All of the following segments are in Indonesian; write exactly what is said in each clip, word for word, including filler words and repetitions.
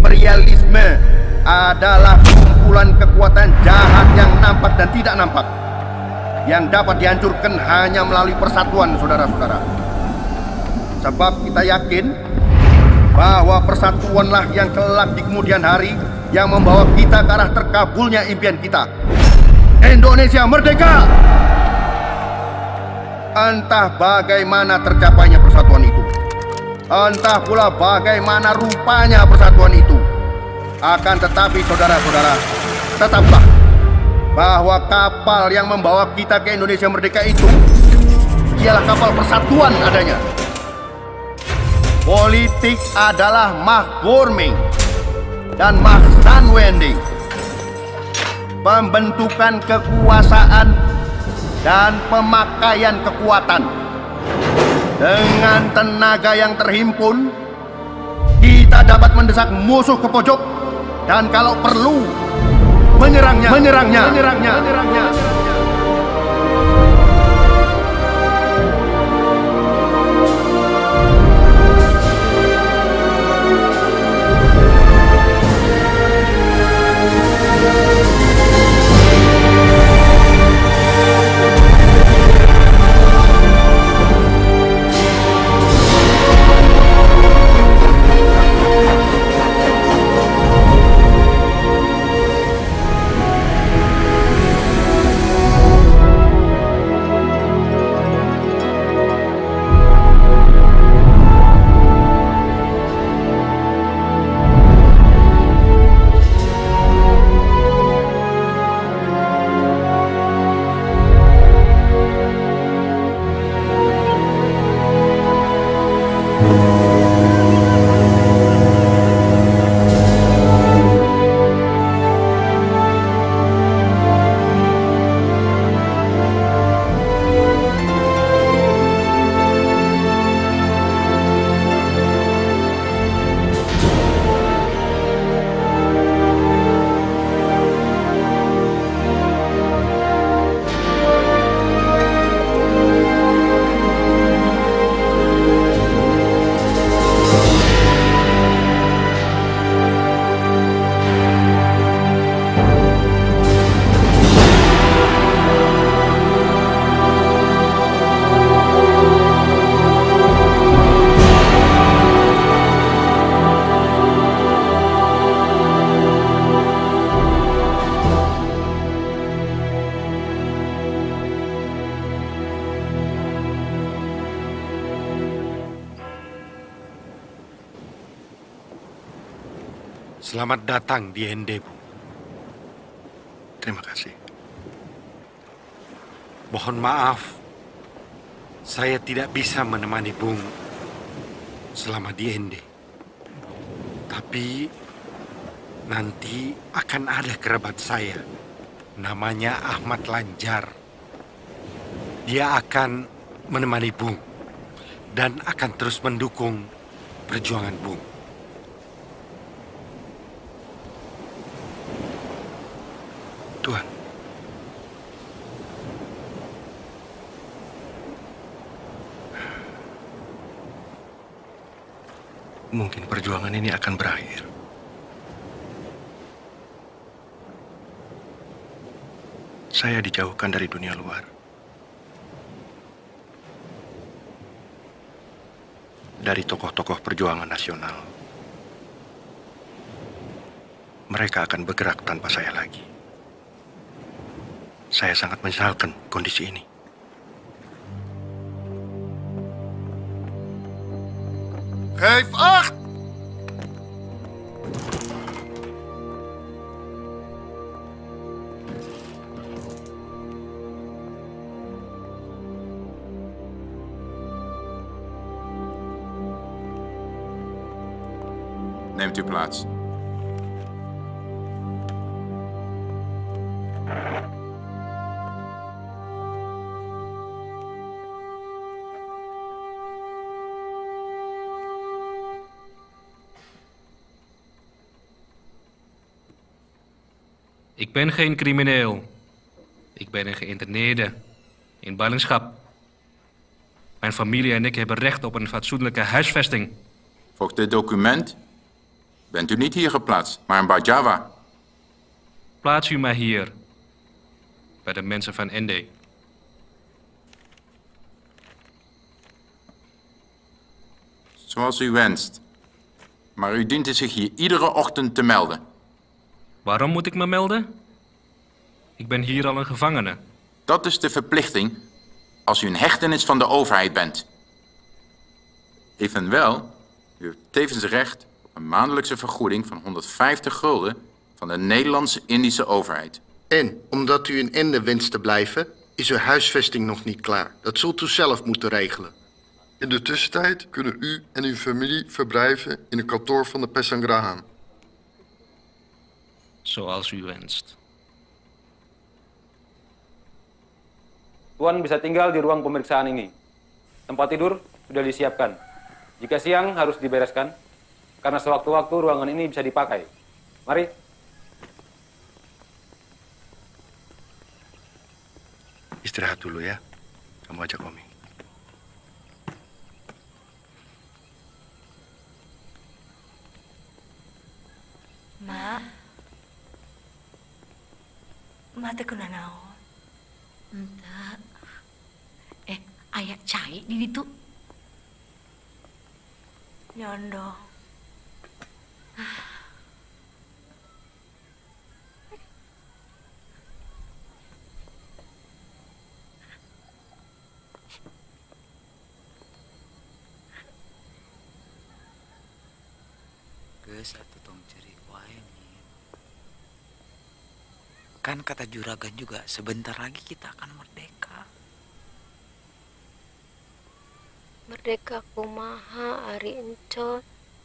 Imperialisme adalah kumpulan kekuatan jahat yang nampak dan tidak nampak, yang dapat dihancurkan hanya melalui persatuan, saudara-saudara. Sebab kita yakin bahwa persatuanlah yang kelak di kemudian hari yang membawa kita ke arah terkabulnya impian kita. Indonesia merdeka! Entah bagaimana tercapainya persatuan itu, entah pula bagaimana rupanya persatuan itu. Akan tetapi, saudara-saudara, tetaplah bahwa kapal yang membawa kita ke Indonesia merdeka itu ialah kapal persatuan adanya. Politik adalah mahgorming dan mahsanwending, pembentukan kekuasaan dan pemakaian kekuatan. Dengan tenaga yang terhimpun, kita dapat mendesak musuh ke pojok dan kalau perlu menyerangnya, menyerangnya, menyerangnya, menyerangnya. Selamat datang di N D, Bu. Terima kasih. Mohon maaf, saya tidak bisa menemani Bung selama di N D. Tapi nanti akan ada kerabat saya, namanya Ahmad Lanjar. Dia akan menemani Bung dan akan terus mendukung perjuangan Bung. Tuhan, mungkin perjuangan ini akan berakhir. Saya dijauhkan dari dunia luar, dari tokoh-tokoh perjuangan nasional. Mereka akan bergerak tanpa saya lagi. Saya sangat menyesalkan kondisi ini. Geef acht! Neemt u plaats. Ik ben geen crimineel. Ik ben een geïnterneerde in ballingschap. Mijn familie en ik hebben recht op een fatsoenlijke huisvesting. Volgens dit document Bent u niet hier geplaatst, maar in Bajava? Plaats u maar hier. Bij de mensen van Ende. Zoals u wenst. Maar u dient zich hier iedere ochtend te melden. Waarom moet ik me melden? Ik ben hier al een gevangene. Dat is de verplichting als u een hechtenis van de overheid bent. Evenwel, u heeft tevens recht op een maandelijkse vergoeding van honderdvijftig gulden van de Nederlandse-Indische overheid. En omdat u in Ende wenst te blijven, is uw huisvesting nog niet klaar. Dat zult u zelf moeten regelen. In de tussentijd kunnen u en uw familie verblijven in een kantoor van de Pesangrahan. Zoals u wenst. Tuan bisa tinggal di ruang pemeriksaan ini. Tempat tidur sudah disiapkan. Jika siang harus dibereskan, karena sewaktu-waktu ruangan ini bisa dipakai. Mari. Istirahat dulu ya. Kamu ajak Omi. Mak. Mak teh kuna naon? Entah. Eh, ayah cai di situ. Nyondong. Geus atuh tong cerik wae nih. Kan kata juragan juga sebentar lagi kita akan merdeka. Merdeka kumaha Ari Encon.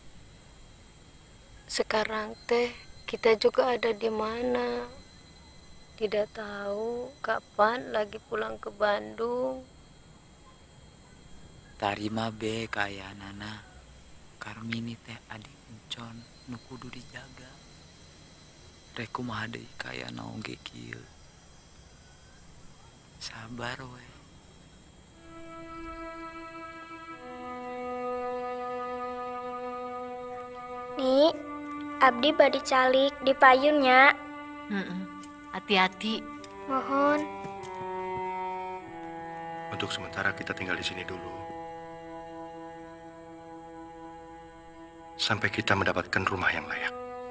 Sekarang teh kita juga ada di mana. Tidak tahu kapan lagi pulang ke Bandung. Tarima be kaya Nana. Karmini teh adik Encon nu kudu dijaga. Rek kumaha deui kaya naon ge kieu. Sabar we. Nih, abdi badi calik di payunnya. Heeh. Hati-hati. Mohon. Untuk sementara kita tinggal di sini dulu. Sampai kita mendapatkan rumah yang layak.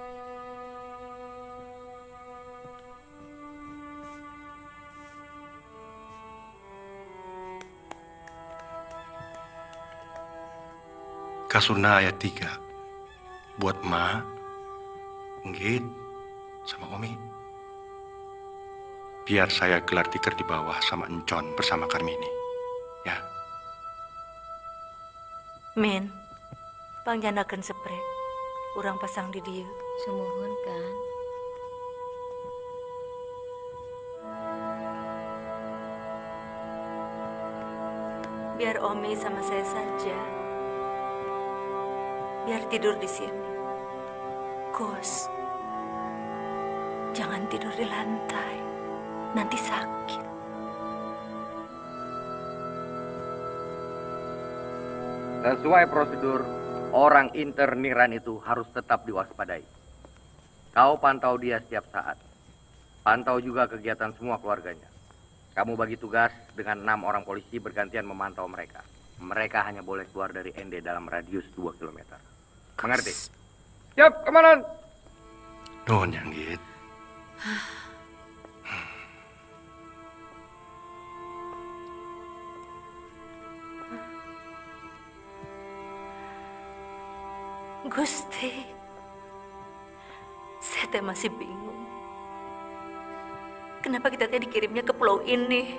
Kasurna ayat tiga. Buat Ma, Nggit, sama Omi. Biar saya gelar tikar di bawah sama Encon bersama Karmini. Ya. Min, pangjandakeun sprek. Urang pasang di dieu. Semuhun kan. Biar Omi sama saya saja. Biar tidur di sini. Gus, jangan tidur di lantai. Nanti sakit. Sesuai prosedur, orang interniran itu harus tetap diwaspadai. Kau pantau dia setiap saat. Pantau juga kegiatan semua keluarganya. Kamu bagi tugas dengan enam orang polisi bergantian memantau mereka. Mereka hanya boleh keluar dari Ende dalam radius dua kilometer. Mengerti? Siap, Komandan. Nuhun, Nggit. Gusti, saya teh masih bingung. Kenapa kita teh dikirimnya ke pulau ini?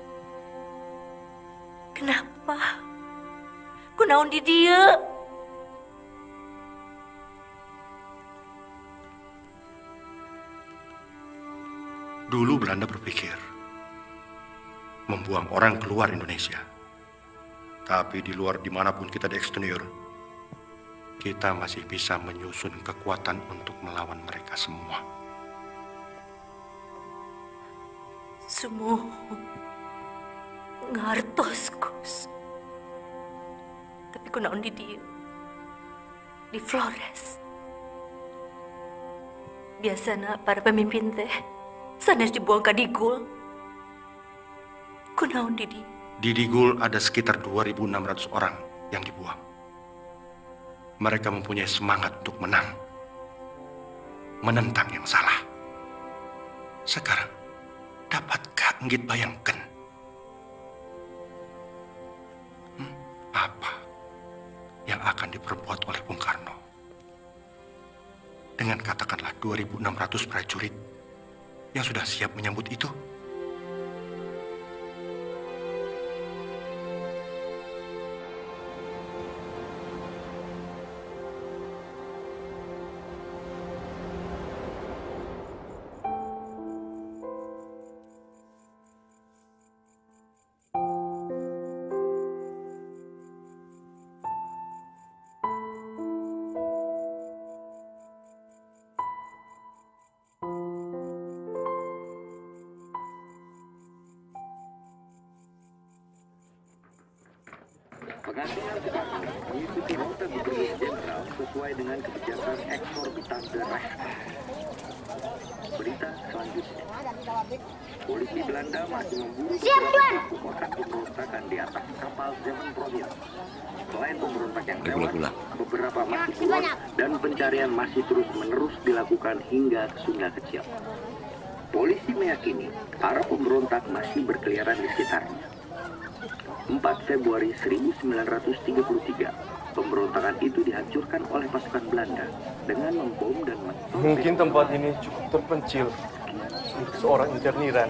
Kenapa? Kunaon di dia? Dulu Belanda berpikir membuang orang keluar Indonesia. Tapi di luar dimanapun kita diekstenir, kita masih bisa menyusun kekuatan untuk melawan mereka semua. Semua ngartos, Gus. Tapi kunaon di dia? Di Flores. Biasana para pemimpin teh sanes dibuang ka digul. Kunaon Didi? Di Digul ada sekitar dua ribu enam ratus orang yang dibuang. Mereka mempunyai semangat untuk menang, menentang yang salah. Sekarang, dapatkah Enggit bayangkan hmm, apa yang akan diperbuat oleh Bung Karno dengan katakanlah dua ribu enam ratus prajurit yang sudah siap menyambut itu? Pengaturan sekarang mengikuti rute Brigadier Jenderal sesuai dengan kebijakan eksorbitan derah. Berita selanjutnya. Polisi Belanda masih memburu kekuatan pemberontakan di atas kapal Zeeman Province. Selain pemberontak yang tewas, beberapa masih keluar dan pencarian masih terus-menerus dilakukan hingga ke sungai kecil. Polisi meyakini para pemberontak masih berkeliaran di sekitarnya. empat Februari seribu sembilan ratus tiga puluh tiga, pemberontakan itu dihancurkan oleh pasukan Belanda dengan membom dan mentorped. Mungkin tempat ini cukup terpencil untuk seorang interniran.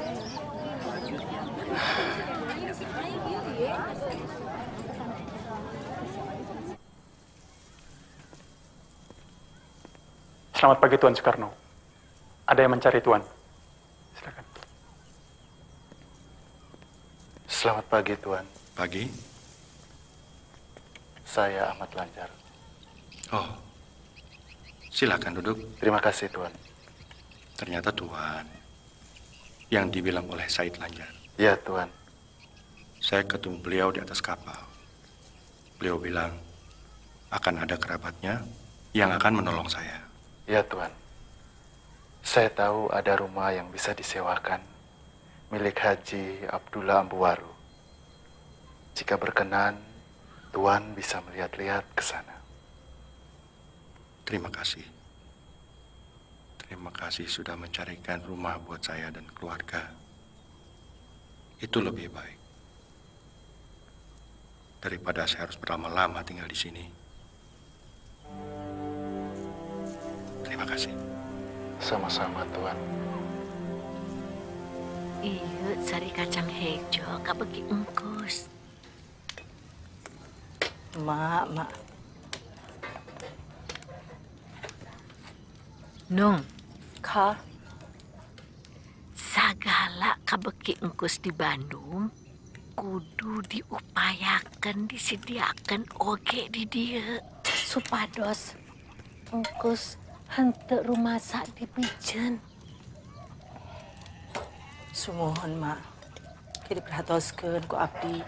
Selamat pagi Tuan Soekarno. Ada yang mencari Tuan. Silakan. Selamat pagi Tuan. Pagi. Saya Ahmad Lanjar. Oh, silakan duduk. Terima kasih Tuan. Ternyata Tuan yang dibilang oleh Said Lanjar. Ya Tuan. Saya ketemu beliau di atas kapal. Beliau bilang akan ada kerabatnya yang akan menolong saya. Ya Tuan. Saya tahu ada rumah yang bisa disewakan milik Haji Abdullah Ambuwaru. Jika berkenan, Tuan bisa melihat-lihat ke sana. Terima kasih. Terima kasih sudah mencarikan rumah buat saya dan keluarga. Itu lebih baik daripada saya harus berlama-lama tinggal di sini. Terima kasih. Sama-sama, Tuan. Iya, sari kacang hijau, kabegi engkus. Mak, mak. Nung. Ka? Sagala kabeki engkus di Bandung, kudu diupayakan, disediakan oge di dia. Supados, engkus henteu rumasa dipijen. Sumohon, mak. Jadi perhatoskeun ku abdi.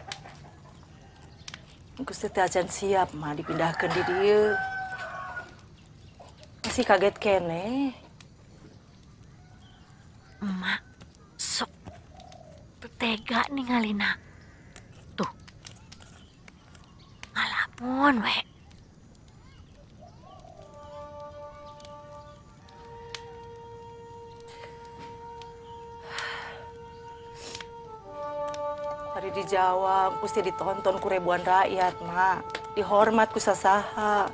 Engkus teh acan siap, mak, dipindahkan di dia. Masih kaget kene. Emak, sok tega ningalina. Tuh, ngalamun we. Hari di Jawa, mesti ditonton ku ribuan rakyat, mak. Dihormat ku sasaha.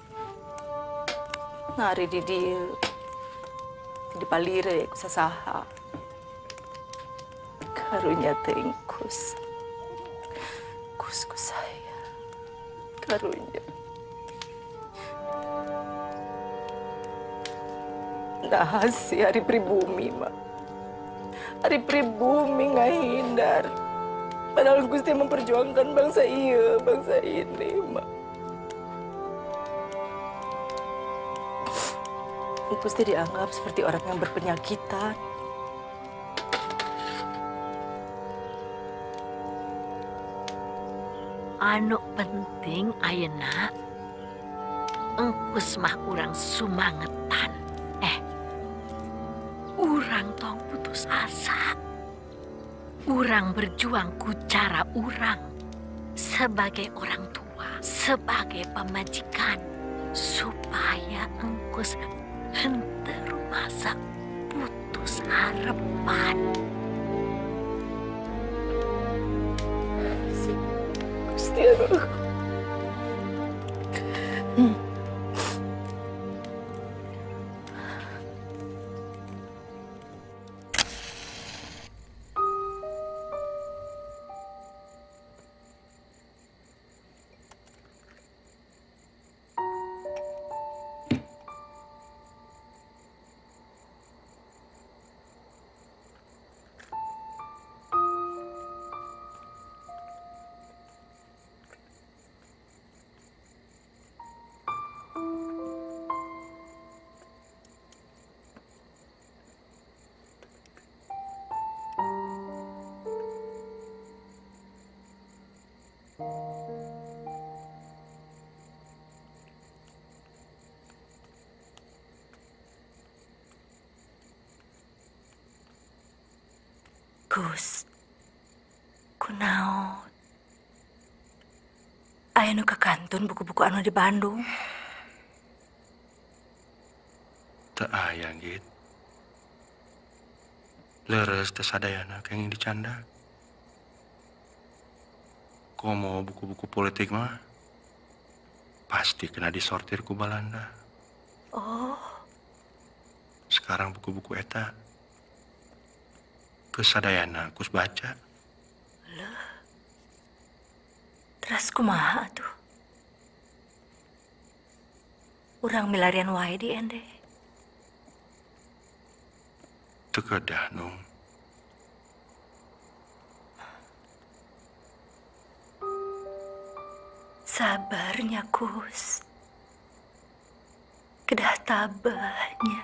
Nari di dia, di palire ku sasaha. Karunya tengkus, kusku saya, karunya. Nah, si hari pribumi, mak. Hari pribumi ngahindar. Padahal Gusti memperjuangkan bangsa iya, bangsa ini, mak. Gusti dianggap seperti orang yang berpenyakitan. Anu penting ayeuna engkus mah urang sumangetan. Eh, putus asa. Urang berjuang ku cara urang sebagai orang tua, sebagai pemajikan, supaya engkus henteu rumasa putus harapan. Gusti Allah. Hmm. Gus, kunaon? Aya nu kakantun buku-buku anu di Bandung. Teu aya, Git. Leres teu sadayana kenging dicanda. Komo buku-buku politik mah pasti kena disortir ku Balanda. Oh, Sekarang buku-buku eta kesadayana kus baca. terus kumaha tuh? Urang milarian wae di ende. Teu kedah, Nung. Sabarnya, Gus. Kedah tabahnya.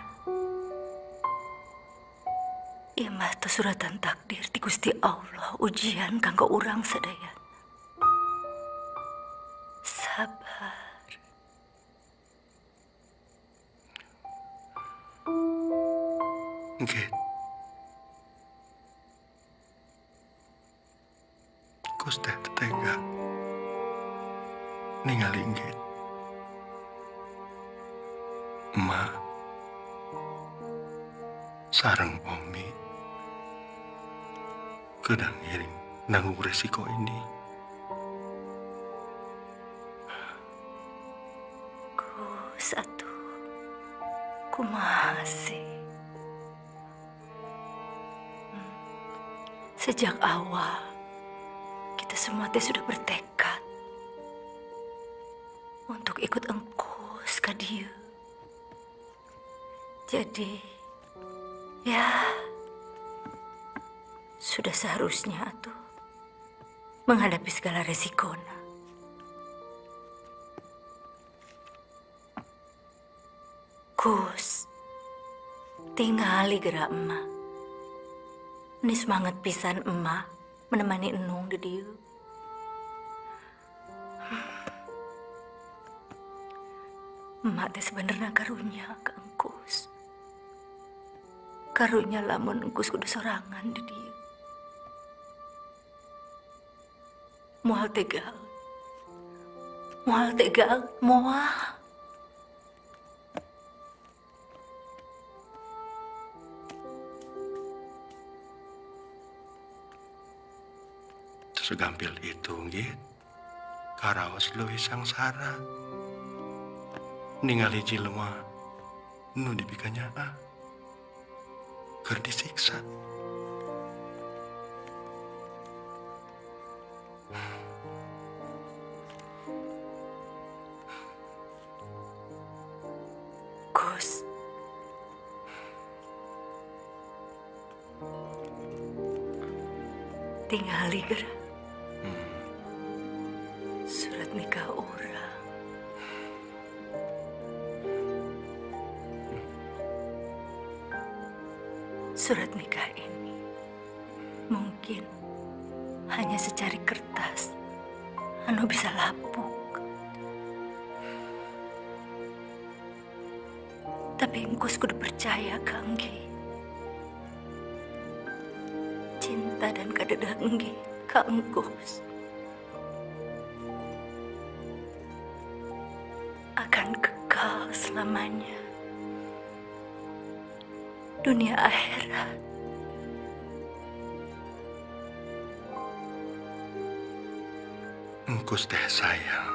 Ieu mah teh suratan takdir ti Gusti Allah, ujian kanggo urang sadaya. Sabar. Git. Gus teh teu tega ningali Git. Emak sareng Omi kedang iring nanggung resiko ini. Gus atuh, kumaha sih? Hmm. Sejak awal kita semua teh sudah bertekad untuk ikut engkus ka dieu. Jadi, ya, sudah seharusnya tuh menghadapi segala resikonya. Gus, tingali gerak emak. Ini semangat pisan emak menemani enung di dieu. Emak teh sebenarnya karunya ke engkus. Karunya lamun engkus kudu sorangan di dieu. Moal tegal. Moal tegal, moal. Segampil itu, Git. Karaos leuwih sangsara. Ningali jelema nu dipikanyana keur disiksa. Gus, tingali gerak. Surat nikah orang. Surat nikah ini mungkin hanya secari kertas anu bisa lapuk. Tapi engkus kudu percaya, Kanggi. cinta dan kadedangge ka engkus akan kekal selamanya. Dunia akhirat. Engkus teh sayang.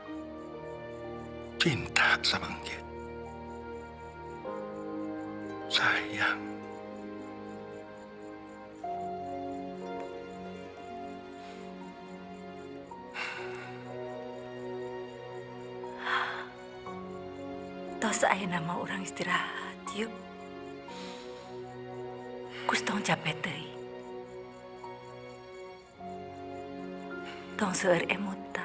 Cinta sama Enggit. Sayang. Tos aya nama orang istirahat, yuk. Kus tong capek teuing. Tong seueur emutan.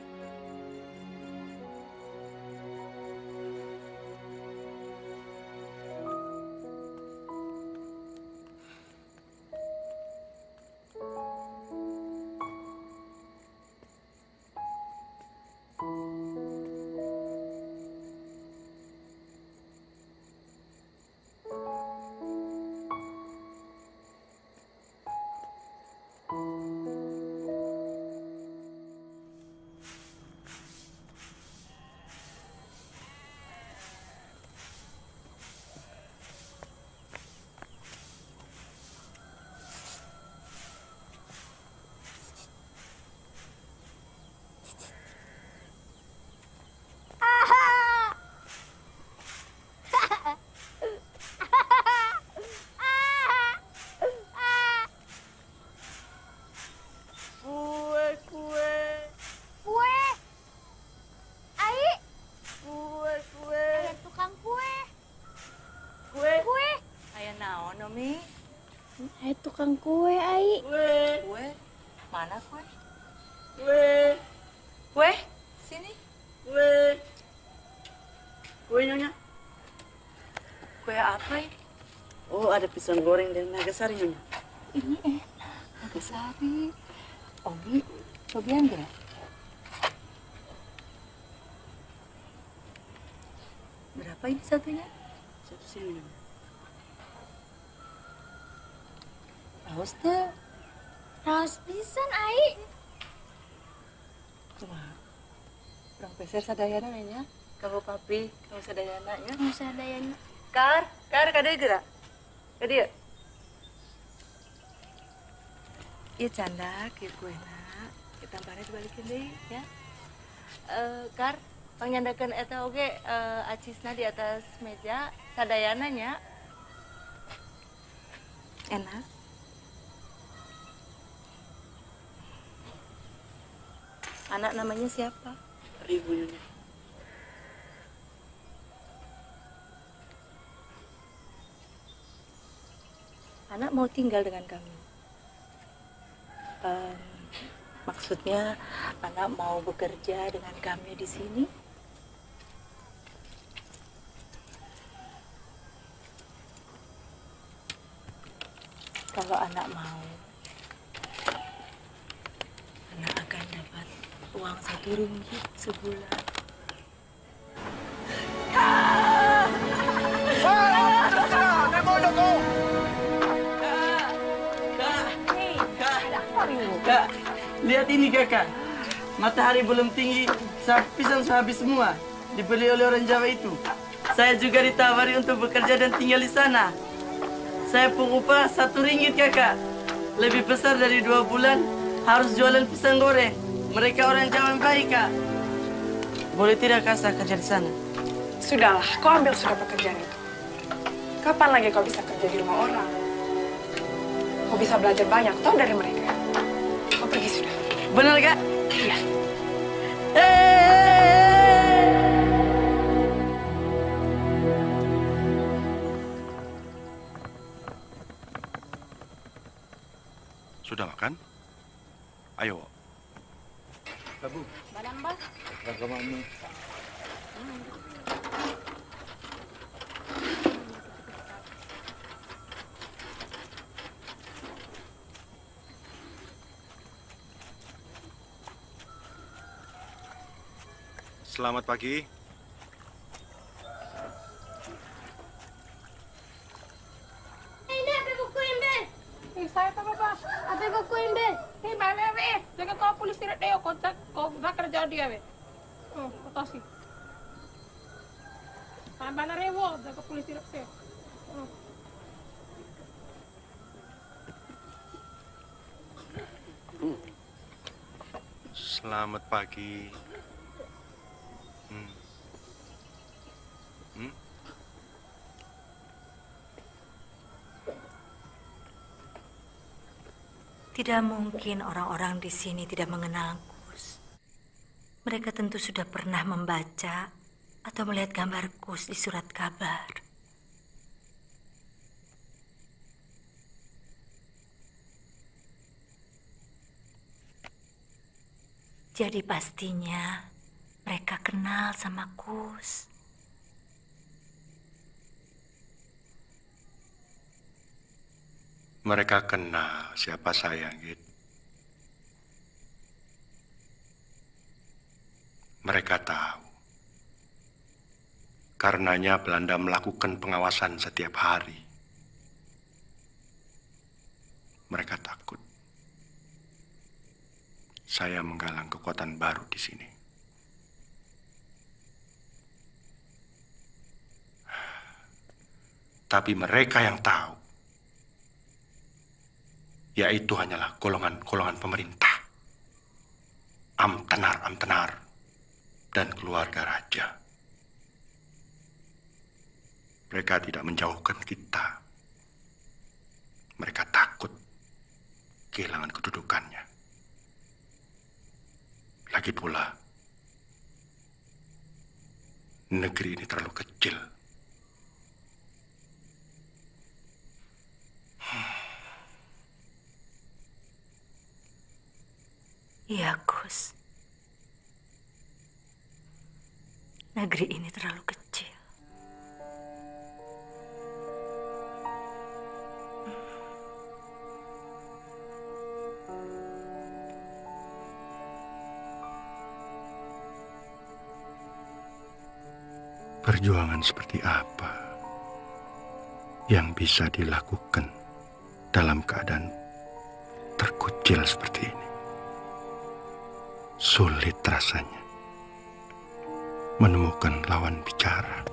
Tukang kue, Ai. Kue. Kue? Mana kue? Kue. Kue? Sini. Kue. Kue Nyonya. Kue apa ini? Oh, ada pisang goreng dan naga sari Nyonya. Ini enak, naga sari. Obi, cobian gak? Berapa ini satunya? Satu sini Nyonya. Raos teh. Raos pisan, Ai. Kumaha? Urang peser sadayana nya. Kamu papi, kamu sadayana nya. Kamu sadayana. Kar, kar kada geura. Ka dieu. Ieu canda kieu kuena. Kita tampana dibalikin deui ya. Eh, Kar, pangnyandakeun eta oge uh, acisna di atas meja sadayana nya. Enak. Anak namanya siapa? Ribu Nyonya. Anak mau tinggal dengan kami. Um, maksudnya anak mau bekerja dengan kami di sini. Kalau anak mau, anak akan dapat uang satu ringgit sebulan. Kak, lihat ini kakak. Matahari belum tinggi, pisang sehabis semua. Dibeli oleh orang Jawa itu. Saya juga ditawari untuk bekerja dan tinggal di sana. Saya pun upah satu ringgit kakak. Lebih besar dari dua bulan, harus jualan pisang goreng. Mereka orang Jawa yang baik, Kak. Boleh tidak kak saya kerja di sana? Sudahlah, kau ambil sudah pekerjaan itu. Kapan lagi kau bisa kerja di rumah orang? Kau bisa belajar banyak, tau dari mereka. Kau pergi sudah. Benar, Kak? Iya. Sudah makan? Ayo. Babu. Badan, Bos. Ragamamu. Selamat pagi. Ini ada buku yang Ben. Eh, saya apa, Bapak? Ada jaga ko imbe. Hei, bae bae. Jaga ko polis tidak deo ko ko kerja dia be. Oh, otasi. Tambah na rewo, jaga polis tidak deo. Oh. Selamat pagi. Hmm. Hmm? Tidak mungkin orang-orang di sini tidak mengenal Kus. Mereka tentu sudah pernah membaca atau melihat gambar Kus di surat kabar. Jadi pastinya mereka kenal sama Kus. Mereka kenal siapa saya, Git. Mereka tahu. Karenanya Belanda melakukan pengawasan setiap hari. Mereka takut. Saya menggalang kekuatan baru di sini. Tapi mereka yang tahu, yaitu hanyalah golongan-golongan pemerintah, amtenar-amtenar, dan keluarga raja. Mereka tidak menjauhkan kita. Mereka takut kehilangan kedudukannya. Lagi pula, negeri ini terlalu kecil. Iya, Kus. Negeri ini terlalu kecil. Perjuangan seperti apa yang bisa dilakukan dalam keadaan terkucil seperti ini? Sulit rasanya menemukan lawan bicara.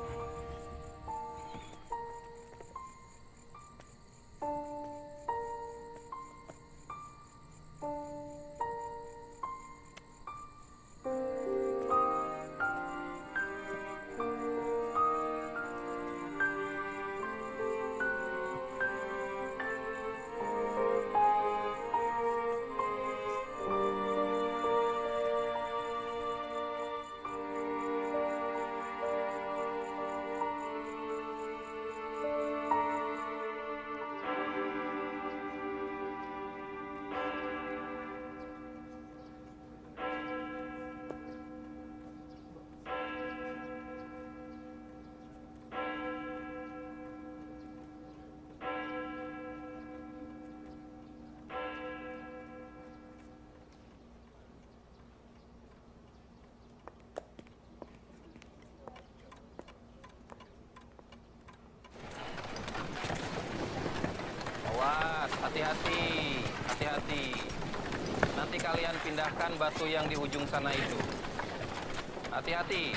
Hati-hati, hati-hati. Nanti kalian pindahkan batu yang di ujung sana itu. Hati-hati.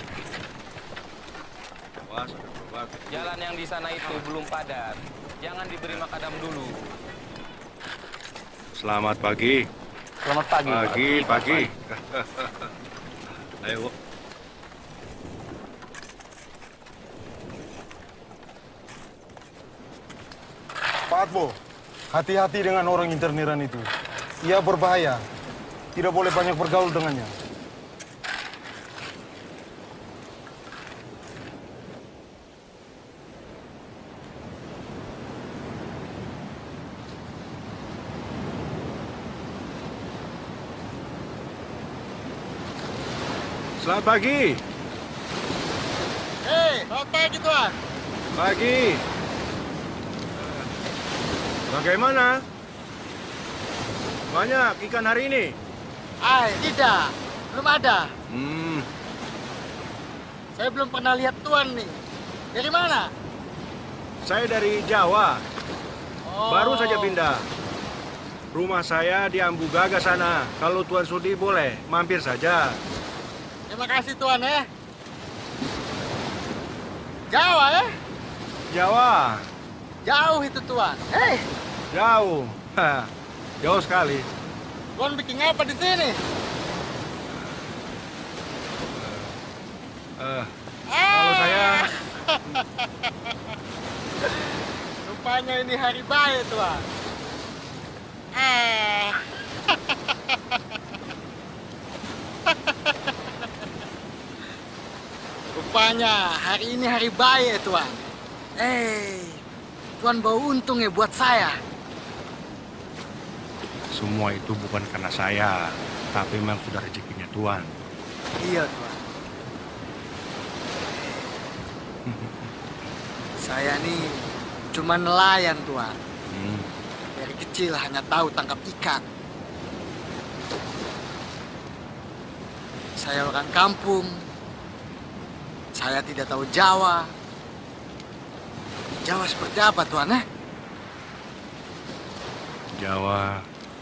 Jalan yang di sana itu belum padat. Jangan diberi makadam dulu. Selamat pagi. Selamat pagi. Pagi, pagi. Ayo. Pak Atbo, hati-hati dengan orang interniran itu. Ia berbahaya. Tidak boleh banyak bergaul dengannya. Selamat pagi. Hei, selamat pagi Tuan. Pagi. Bagaimana? Banyak ikan hari ini? Ay, tidak. Belum ada. Hmm. Saya belum pernah lihat Tuan nih. Dari mana? Saya dari Jawa. Oh. Baru saja pindah. Rumah saya di Ambu Gaga sana. Kalau Tuan sudi boleh, mampir saja. Terima kasih Tuan ya. Jawa ya? Jawa. Jauh itu Tuan. Hei. Jauh. Hah, jauh sekali. Tuan bikin apa di sini? Uh, kalau saya... Rupanya ini hari baik Tuan. Eh. Rupanya hari ini hari baik Tuan. Eh, Tuan bawa untung ya buat saya. Semua itu bukan karena saya, tapi memang sudah rezekinya Tuan. Iya Tuan. Saya nih cuma nelayan Tuan. Hmm. Dari kecil hanya tahu tangkap ikan. Saya orang kampung. Saya tidak tahu Jawa. Jawa seperti apa Tuan eh? Jawa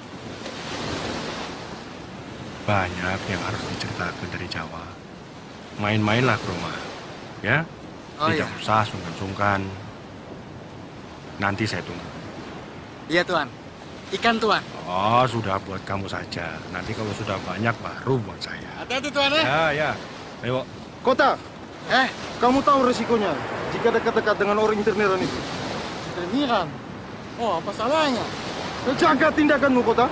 banyak yang harus diceritakan dari Jawa. Main-mainlah ke rumah, ya? Oh, tidak iya. usah sungkan-sungkan. Nanti saya tunggu. Iya Tuan. Ikan Tuan. Oh, sudah buat kamu saja. Nanti kalau sudah banyak baru buat saya. Hati-hati Tuan eh. Ya, ya. Ayo. Kota, Eh, kamu tahu resikonya jika dekat-dekat dengan orang interneran itu? interneran. Oh, apa salahnya? Jaga tindakanmu, Kota.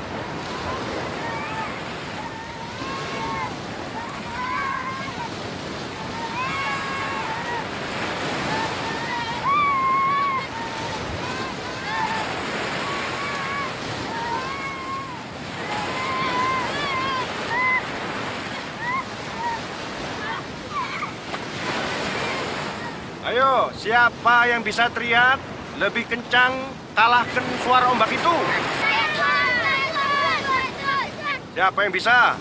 Ayo, siapa yang bisa teriak lebih kencang kalahkan suara ombak itu? Siapa yang bisa?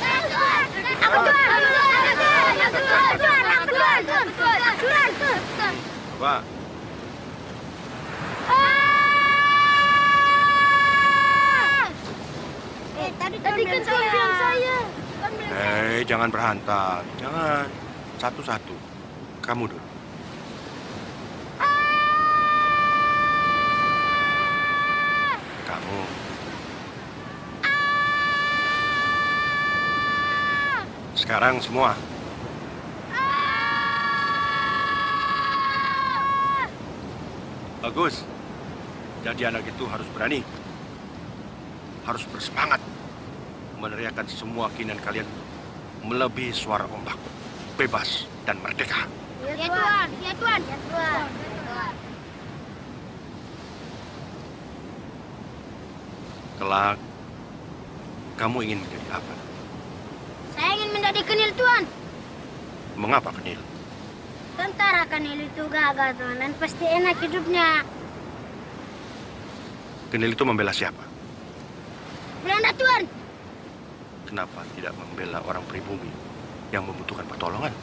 Coba. Eh, tadi tadi kan bilang saya. Hei, jangan berhantam. Jangan. Satu-satu. Kamu dulu. Kamu. Sekarang semua. Bagus. Jadi anak itu harus berani. Harus bersemangat. Meneriakan semua keinginan kalian melebihi suara ombak. Bebas dan merdeka. Ya Tuan, ya Tuan, ya Tuan. Kelak, kamu ingin menjadi apa? Saya ingin menjadi kenil Tuan. Mengapa kenil? Tentara kenil itu gagah Tuan dan pasti enak hidupnya. Kenil itu membela siapa? Belanda Tuan. Kenapa tidak membela orang pribumi yang membutuhkan pertolongan?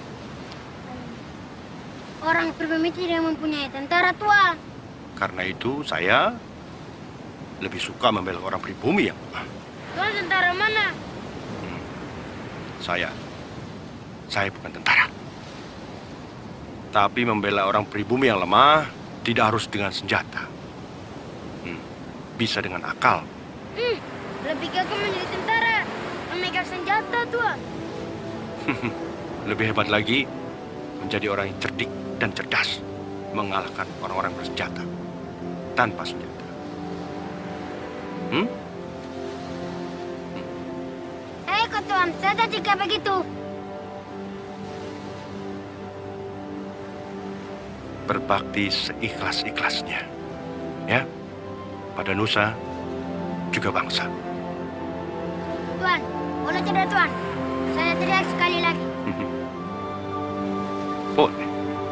Orang pribumi tidak mempunyai tentara Tuan. Karena itu saya lebih suka membela orang pribumi yang lemah. Tuan tentara mana? Saya, saya bukan tentara. Tapi membela orang pribumi yang lemah tidak harus dengan senjata. Hmm, bisa dengan akal. Hmm, lebih gagah menjadi tentara, memegang senjata Tuan. Lebih hebat lagi, menjadi orang yang cerdik dan cerdas, mengalahkan orang-orang bersenjata tanpa senjata. Hmm? Eh, kok Tuan, saya jika begitu. Berbakti seikhlas-ikhlasnya, ya, pada nusa juga bangsa. Tuan, boleh tidak Tuan? Saya teriak sekali lagi. Boleh.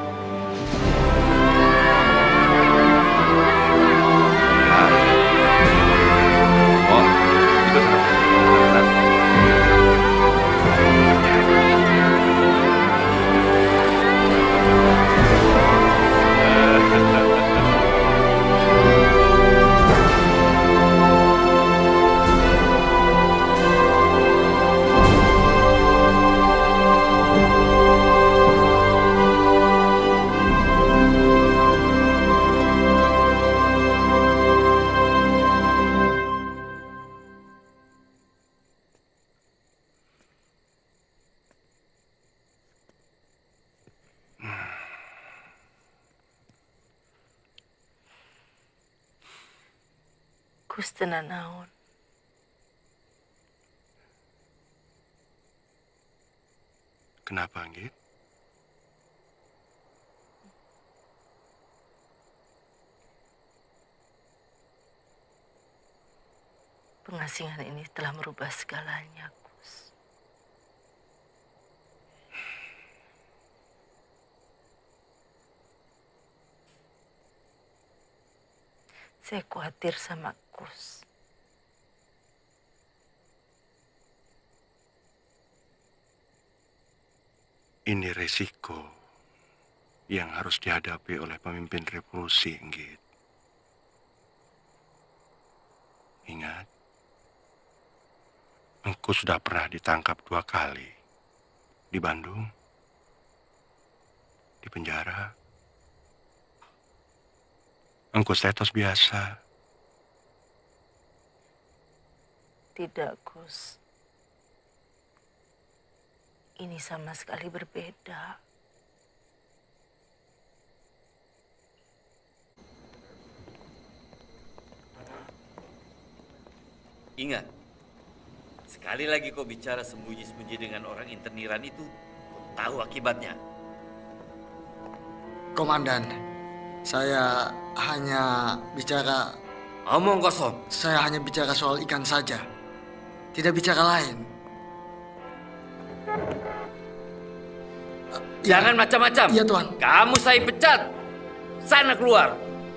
Oh, itu senang. Kus tenan naon. Kenapa, Anggit? Pengasingan ini telah merubah segalanya, Kus. Saya khawatir sama Kus. Ini resiko yang harus dihadapi oleh pemimpin revolusi, Anggit. Ingat, engkau sudah pernah ditangkap dua kali. Di Bandung, di penjara. Engkau status biasa. Tidak, Kus. Ini sama sekali berbeda. Ingat, sekali lagi kau bicara sembunyi-sembunyi dengan orang interniran itu, kau tahu akibatnya. Komandan, saya hanya bicara... Omong kosong. Saya hanya bicara soal ikan saja. Tidak bicara lain. Jangan macam-macam. Iya, Tuan. Kamu saya pecat. Sana keluar.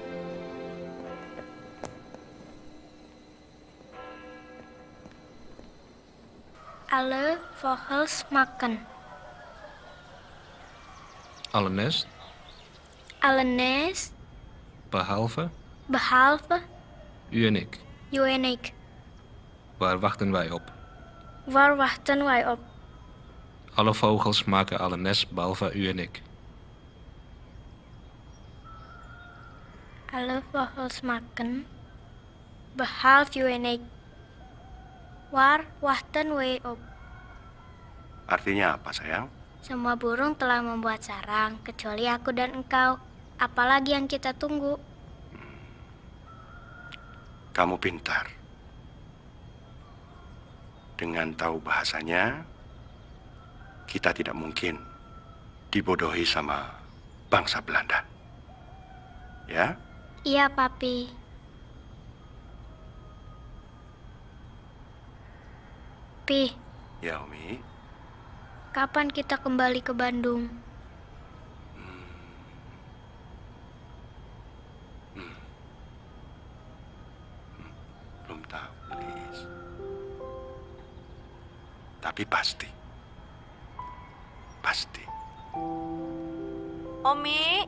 Alle vogels makan. Allenes, Alle nest, behalve behalve u en ik. u en ik. Waar wachten wij op? Waar wachten wij op? Alle vogels maken alle nest behalve u en ik. Alle vogels makan, behalve u en ik. Waar wachten wij op? Artinya apa, sayang? Semua burung telah membuat sarang, kecuali aku dan engkau. Apalagi yang kita tunggu? Kamu pintar. Dengan tahu bahasanya, kita tidak mungkin dibodohi sama bangsa Belanda. Ya? Iya, Papi. Pi, Ya, Umi. kapan kita kembali ke Bandung? Belum tahu, Lis. Tapi pasti. Pasti. Omi.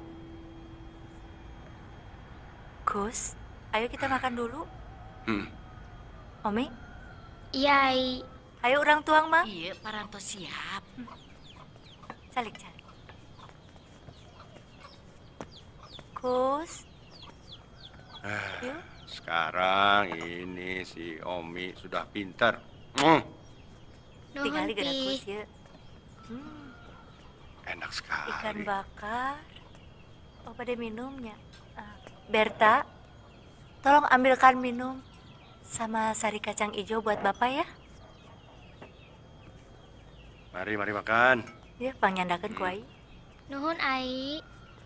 Gus, ayo kita makan dulu. Hmm. Omi? Iya, Ai. Ayo orang tuang, Mak. Iya, Paranto siap. Calik-calik. Gus. Ah, Yuk. sekarang ini si Omi sudah pintar. Mm. Tinggal di Pi. Gus ya. Hmm, Enak sekali. ikan bakar. Oh, pada minumnya. Ah, Berta, tolong ambilkan minum sama sari kacang hijau buat Bapak ya. Mari, mari makan. Ya, pangnyandakeun ku Ai. Nuhun, Ai.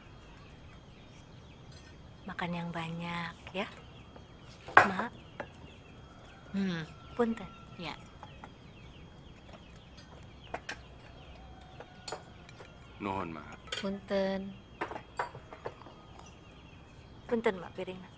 Makan yang banyak ya. Mak. Hmm. Punten. Ya. Nuhun, Mak. Punten. Punten, Mak, piringna.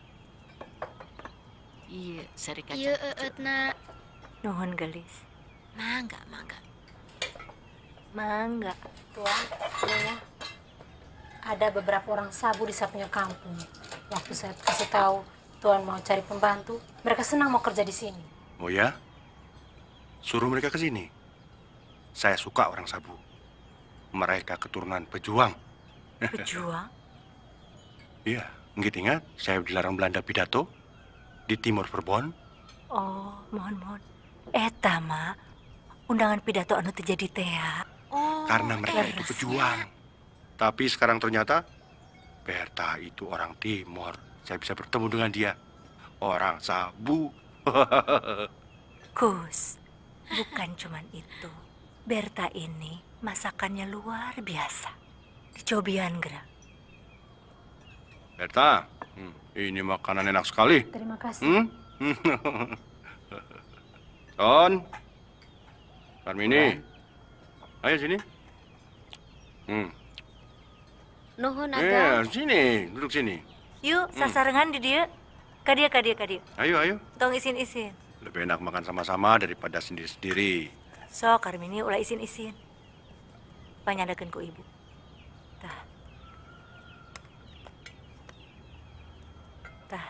Iya, sari kacang Iya, hijau. Eutna. Nuhun gelis. Mangga, mangga. Mangga. Tuan, ya. Ada beberapa orang sabu di samping kampung. Waktu saya kasih tahu Tuan mau cari pembantu, mereka senang mau kerja di sini. Oh ya? Suruh mereka ke sini. Saya suka orang Sabu. Mereka keturunan pejuang. Pejuang? Iya, nggak ingat saya dilarang Belanda pidato di Timur Verbon. Oh, mohon-mohon. Eta, Mak. Undangan pidato anu terjadi teh. Oh, Karena mereka itu pejuang. Tapi sekarang ternyata Berta itu orang Timor. Saya bisa bertemu dengan dia. orang Sabu. Kus, bukan cuman itu. Berta ini masakannya luar biasa. Dicobian gerak. Berta, hmm, ini makanan enak sekali. Terima kasih. Hmm? Son, Karmini, ayo sini. Hmm. Nuhun Eh, Aga. sini, duduk sini. Yuk, Hmm. sasarengan di dia. Kadia, kadia, kadia. Ayo, ayo. Tong isin-isin. Lebih enak makan sama-sama daripada sendiri-sendiri. So, Karmini ulah isin-isin. Panyadakeun ku ibu. Tah. Tah.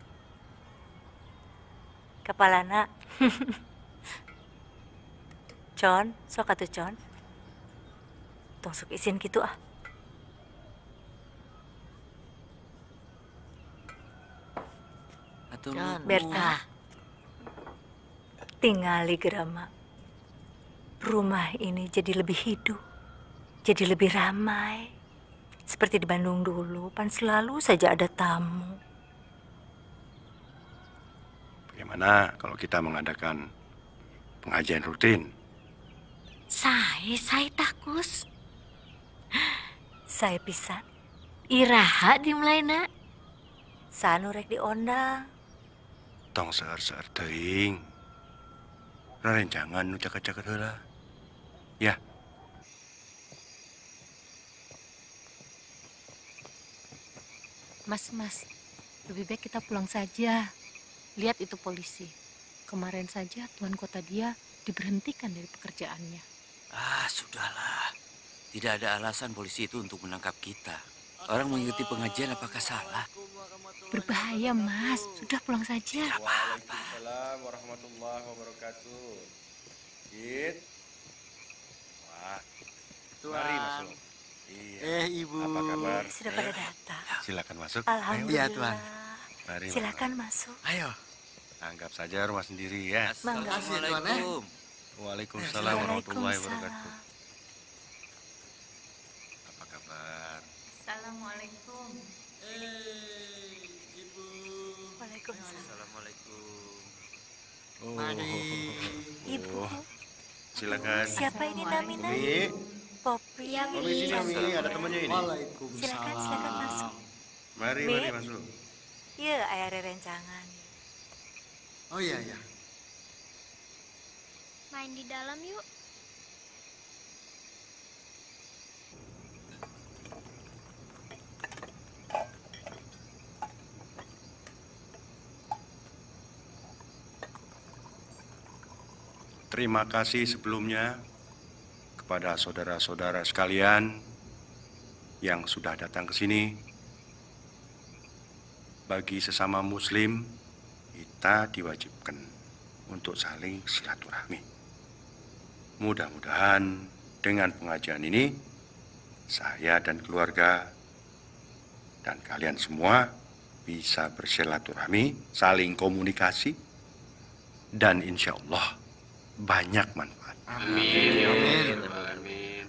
Kepalana. Con, sok atuh Con. Tong sok isin gitu ah. John, Berta, tingali Gerama. Rumah ini jadi lebih hidup, jadi lebih ramai. Seperti di Bandung dulu, pan selalu saja ada tamu. Bagaimana kalau kita mengadakan pengajian rutin? Saya, saya takus. Saya pisan. Iraha dimulai nak. Sanu rek diondang. Tong seer-seer teuing. Rarencangan nu caket-caket heula. Ya. Mas, mas, lebih baik kita pulang saja. Lihat itu polisi. Kemarin saja tuan kota dia diberhentikan dari pekerjaannya. Ah, sudahlah. Tidak ada alasan polisi itu untuk menangkap kita. Orang mengikuti pengajian apakah salah? Berbahaya, mas. Sudah pulang saja. Waalaikumsalam warahmatullahi wabarakatuh. Git. Wah. Mari masuk. Iya. Eh, Ibu. Apa kabar? Sudah pada datang. Silakan masuk. Alhamdulillah. Iya, Tuan. Mari. Silakan masuk. Ayo. Anggap saja rumah sendiri ya. Assalamualaikum. Waalaikumsalam warahmatullahi wabarakatuh. Apa kabar? Assalamualaikum. Waalaikumsalam. Assalamualaikum. Oh. Mari. Ibu. Oh. Silakan. Siapa ini namanya? Umi. Poppy. Ya, Poppy sini, Umi. Ada temannya ini. Silakan, silakan masuk. Mari, Mi. mari masuk. Iya, ayah ada rencangan. Oh iya, iya. Main di dalam yuk. Terima kasih sebelumnya kepada saudara-saudara sekalian yang sudah datang ke sini. Bagi sesama muslim, kita diwajibkan untuk saling silaturahmi. Mudah-mudahan dengan pengajian ini, saya dan keluarga dan kalian semua bisa bersilaturahmi, saling komunikasi, dan insya Allah banyak manfaat. Amin. Amin. Amin.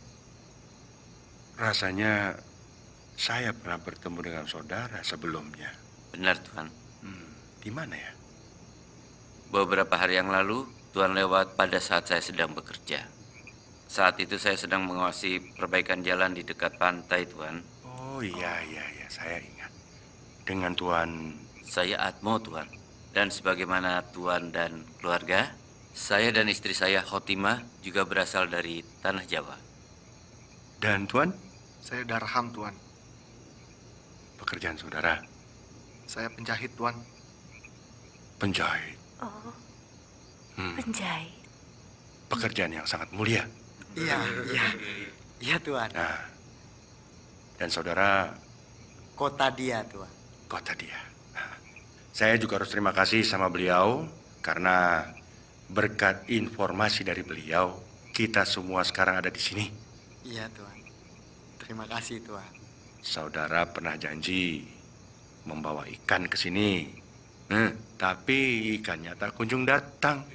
Rasanya saya pernah bertemu dengan saudara sebelumnya. Benar, Tuan. Hmm, di mana ya? Beberapa hari yang lalu, Tuan lewat pada saat saya sedang bekerja. Saat itu saya sedang mengawasi perbaikan jalan di dekat pantai, Tuan. Oh iya, iya, iya, saya ingat. Dengan Tuan... Saya Atmo, Tuan. Dan sebagaimana Tuan dan keluarga, saya dan istri saya, Khotimah, juga berasal dari Tanah Jawa. Dan Tuan? Saya Darham, Tuan. Pekerjaan saudara? Saya penjahit, Tuan. Penjahit? Oh, Hmm, penjahit. pekerjaan yang sangat mulia. Iya, iya. Iya, Tuan. Nah, dan saudara? Kota dia, Tuan. Kota dia. Nah, saya juga harus terima kasih sama beliau karena berkat informasi dari beliau, kita semua sekarang ada di sini. Iya, Tuan. Terima kasih, Tuan. Saudara pernah janji membawa ikan ke sini. Nah, tapi ikannya tak kunjung datang.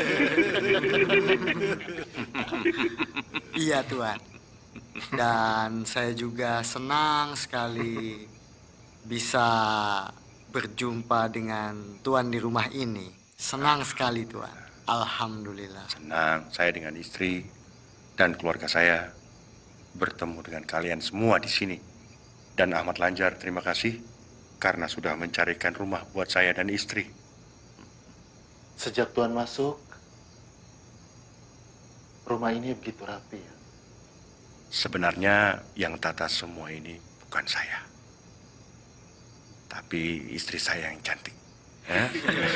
Iya, Tuan. Dan saya juga senang sekali bisa berjumpa dengan Tuan di rumah ini. Senang sekali, Tuan. Alhamdulillah. Senang saya dengan istri dan keluarga saya bertemu dengan kalian semua di sini. Dan Ahmad Lanjar, terima kasih karena sudah mencarikan rumah buat saya dan istri. Sejak Tuan masuk, rumah ini begitu rapi ya. Sebenarnya yang tata semua ini bukan saya, tapi istri saya yang cantik. Eh?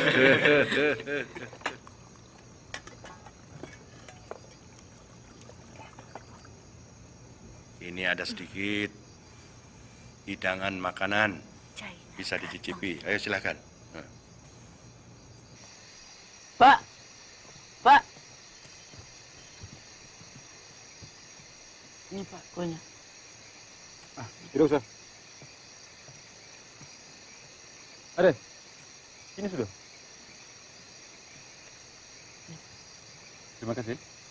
Ini ada sedikit hidangan makanan, bisa dicicipi. Ayo silakan. Pak, Pak. Ini Pak kuenya. Ah, tidak usah. Ada. Ini sudah. Terima kasih.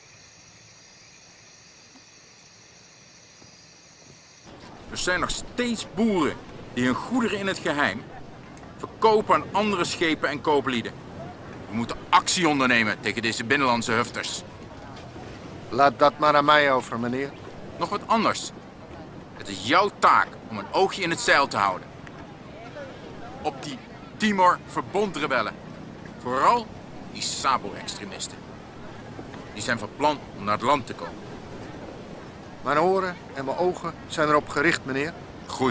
Er zijn nog steeds boeren die hun goederen in het geheim verkopen aan andere schepen en kooplieden. We moeten actie ondernemen tegen deze binnenlandse hufters. Laat dat maar aan mij over, meneer. Nog wat anders. Het is jouw taak om een oogje in het zeil te houden. Op die Timor-verbondrebellen. Vooral die Sabo-extremisten. Die zijn van plan om naar het land te komen. Mijn oren en mijn ogen zijn erop gericht, meneer. Goed.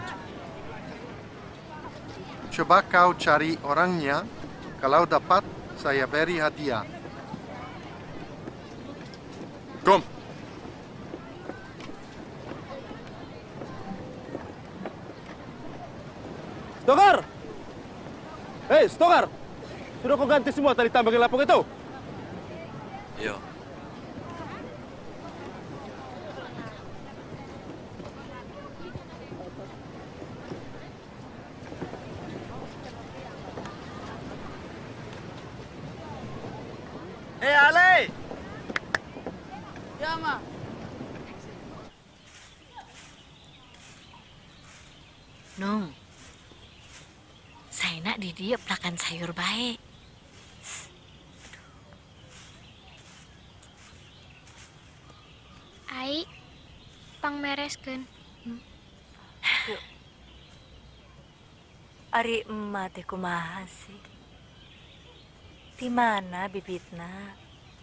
Coba kau cari orangnya. Kalau dapat, saya beri hadiah. Kom. Stokar! Hei, Stokar! Sudah kau ganti semua tali tambang lapung itu? Yo. Eh, Ale! Ya, Ma. Nung, saya nak di dia pelakan sayur baik. Ai, pang mereskeun. Ari emak teh kumaha sih? Di mana bibitna?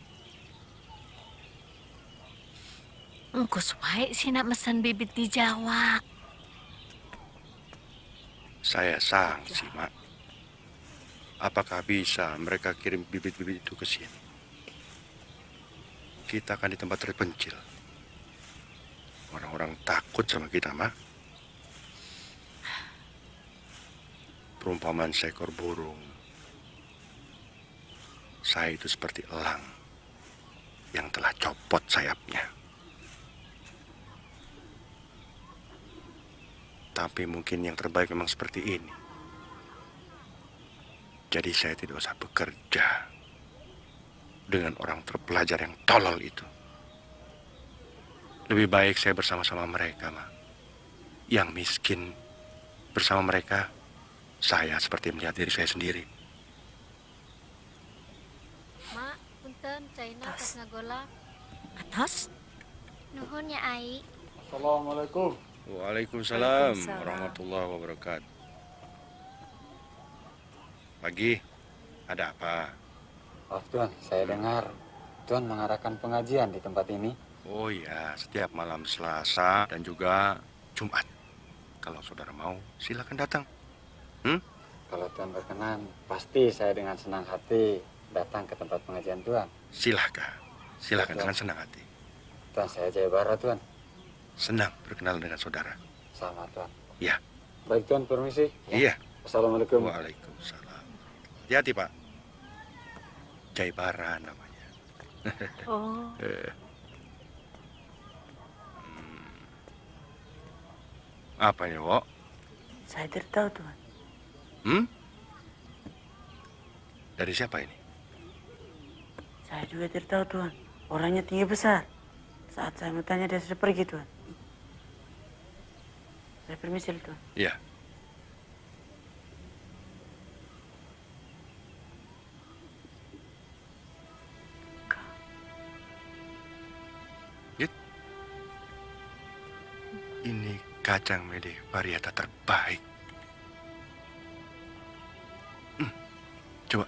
Engko wae sih nak mesen bibit di Jawa. Saya sangsi, Mak. Apakah bisa mereka kirim bibit-bibit itu ke sini? Kita kan di tempat terpencil. Orang-orang takut sama kita, Mak. Perumpamaan seekor burung. Saya itu seperti elang yang telah copot sayapnya. Tapi mungkin yang terbaik memang seperti ini. Jadi saya tidak usah bekerja dengan orang terpelajar yang tolol itu. Lebih baik saya bersama-sama mereka, Ma. Yang miskin bersama mereka, saya seperti melihat diri saya sendiri. Mak, punten, Caina pas ngagolak. Atas? Nuhun ya, Ai. Assalamualaikum. Waalaikumsalam warahmatullahi wabarakatuh. Pagi, ada apa? Oh Tuan, saya dengar Tuan mengadakan pengajian di tempat ini. Oh iya, setiap malam Selasa dan juga Jumat. Kalau saudara mau, silakan datang. Hmm? Kalau Tuan berkenan, pasti saya dengan senang hati datang ke tempat pengajian Tuan. Silahkan, silahkan Ya, dengan senang hati. Tuan, saya Jayabara, Tuan. Senang berkenalan dengan saudara. Sama, Tuan. Ya. Baik, Tuan, permisi. Iya. Assalamualaikum. Waalaikumsalam. Hati-hati, Pak. Jayabara namanya. Oh. Eh. Hmm. Apa ini, Wok? Saya tidak tahu, Tuan. Hmm? Dari siapa ini? Saya juga tidak tahu, Tuan. Orangnya tinggi besar. Saat saya mau tanya, dia sudah pergi, Tuan. Saya permisi, Tuan. Iya. kacang mede varietas terbaik. Hmm, coba.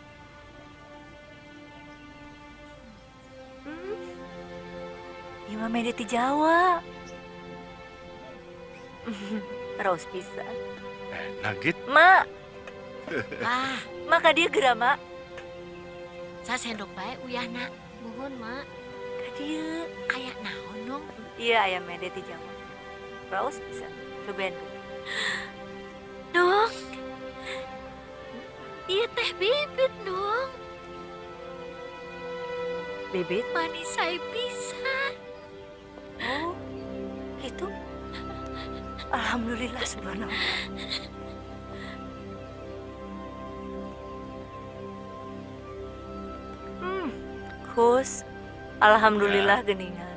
Ima mede ti Jawa. Raus pisan. Enak gitu. Mak, Ah, maka dia gerak, Mak. saya sendok bae uyahna. Mohon, Mak. Dia Ayak naon dong? iya ayam mede ti Jawa. Raus pisan. Cobain. Dong. Iya teh bibit dong. Bibit? Manis saya pisan. Oh, gitu. Alhamdulillah subhanallah. Hmm, Kus, alhamdulillah geningan.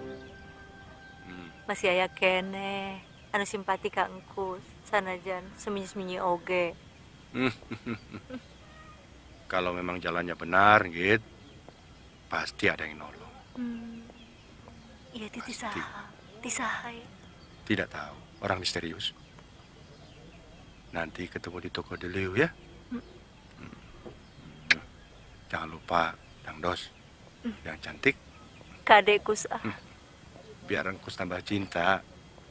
Masih aya kene, anu simpati ka engkus, sanajan seminyi-seminyi oge. Kalau memang jalannya benar, gitu, pasti ada yang nolong. Hmm. Iya ti tisaha, tisaha ya. Tidak tahu, orang misterius. Nanti ketemu di toko dulu ya. Hmm. Hmm. Jangan lupa, Dang Dos, Hmm. yang cantik, Kadek Kus ah. biar engkus tambah cinta.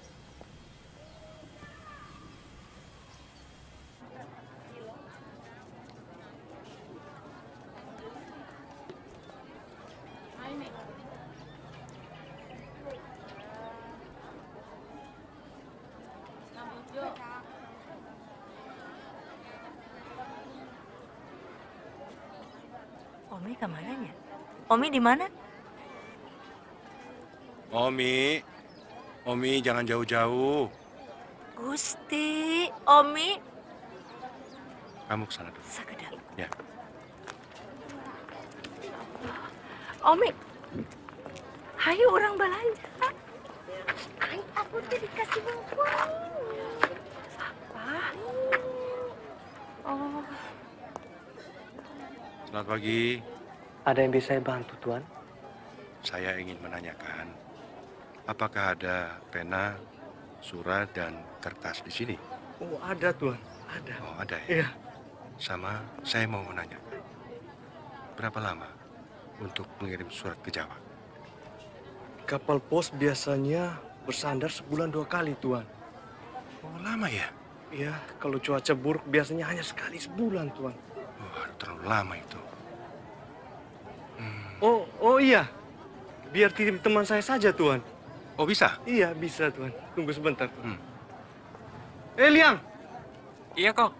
Omi kemananya? Omi di mana? Omi, Omi jangan jauh-jauh. Gusti, Omi. Kamu ke sana dulu. Sakedap. Ya. Omi, hayu orang belanja. Ayo aku tuh dikasih uang. Apa? Oh. Selamat pagi. Ada yang bisa saya bantu, Tuan? Saya ingin menanyakan, apakah ada pena, surat, dan kertas di sini? Oh, ada, Tuan. Ada. Oh, ada ya? Iya. Sama, saya mau menanyakan, berapa lama untuk mengirim surat ke Jawa? Kapal pos biasanya bersandar sebulan dua kali, Tuan. Oh, lama ya? Iya, kalau cuaca buruk biasanya hanya sekali sebulan, Tuan. Oh, terlalu lama itu. Oh, oh iya. Biar titip teman saya saja, Tuan. Oh, bisa? Iya, bisa, Tuan. Tunggu sebentar, Tuan. Hmm. Eh, Liang! Iya, kok.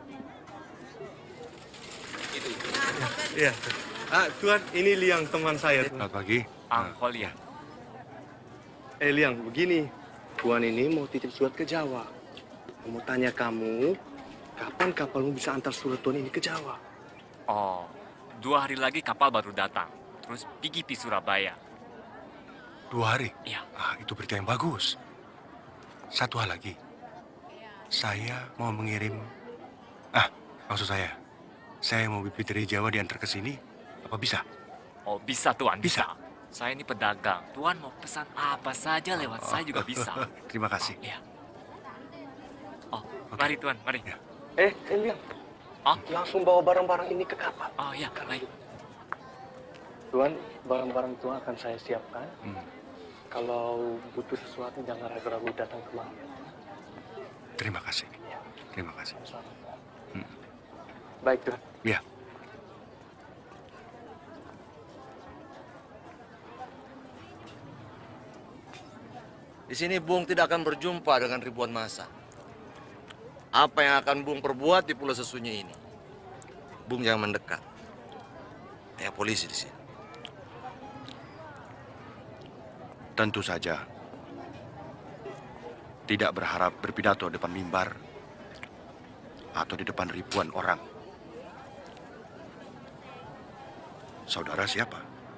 Iya. Ah, Tuan, ini Liang, teman saya. Tuan. Selamat pagi. Angkol ya. Eh, Liang, begini. Tuan ini mau titip surat ke Jawa. Mau tanya kamu, kapan kapalmu bisa antar surat Tuan ini ke Jawa? Oh, dua hari lagi kapal baru datang. Terus pergi di Surabaya. Dua hari? Iya. Ah, itu berita yang bagus. Satu hal lagi. Saya mau mengirim... Ah, maksud saya. Saya mau bibit dari Jawa diantar ke sini. Apa bisa? Oh, bisa, Tuan. Bisa? Saya ini pedagang. Tuan mau pesan apa saja lewat saya juga bisa. Terima kasih. Iya. Oh, mari, Tuan. Mari. Eh, eh Liang. Oh? Langsung bawa barang-barang ini ke kapal. Oh, iya. Baik. Tuan, barang-barang Tuan akan saya siapkan. Hmm. Kalau butuh sesuatu, jangan ragu-ragu datang kemari. Terima kasih. Terima kasih. Hmm. Baik, Tuan. Ya. Di sini Bung tidak akan berjumpa dengan ribuan massa. Apa yang akan Bung perbuat di Pulau Sesunyi ini? Bung jangan mendekat. Ada polisi di sini. Tentu saja. Tidak berharap berpidato depan mimbar atau di depan ribuan orang. Saudara siapa?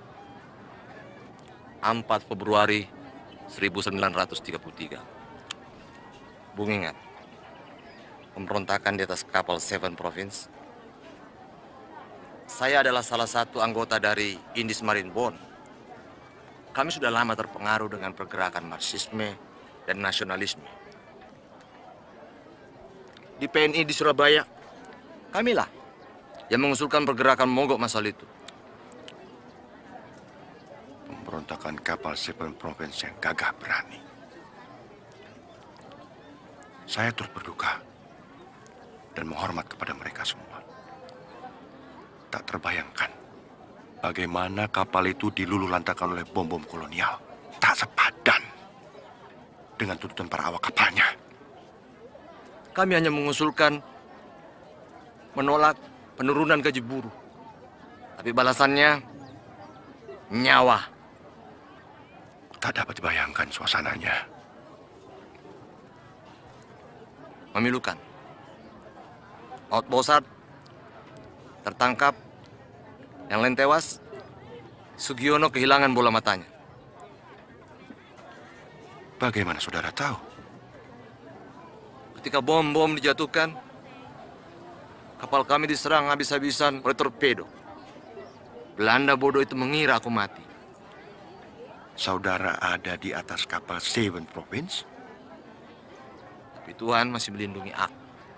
empat Februari seribu sembilan ratus tiga puluh tiga. Bung ingat, pemberontakan di atas kapal Seven Province. Saya adalah salah satu anggota dari Indis Marine Bond. Kami sudah lama terpengaruh dengan pergerakan Marxisme dan nasionalisme. di P N I di Surabaya. Kamilah yang mengusulkan pergerakan mogok masal itu. Pemberontakan kapal Seven Province yang gagah berani. Saya turut berduka dan menghormat kepada mereka semua. Tak terbayangkan bagaimana kapal itu diluluhlantakkan oleh bom-bom kolonial. Tak sepadan dengan tuntutan para awak kapalnya. Kami hanya mengusulkan menolak penurunan gaji buruh. Tapi balasannya nyawa. Tak dapat dibayangkan suasananya. Memilukan. Maut Bosat tertangkap, yang lain tewas, Sugiono kehilangan bola matanya. Bagaimana saudara tahu? Ketika bom-bom dijatuhkan, kapal kami diserang habis-habisan oleh torpedo. Belanda bodoh itu mengira aku mati. Saudara ada di atas kapal Seven Province? Tapi Tuhan masih melindungi aku.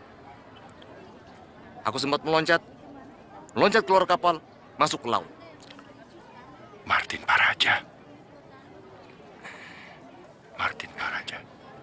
Aku sempat meloncat, meloncat keluar kapal, masuk ke laut. Martin Paraja. Martin Paraja.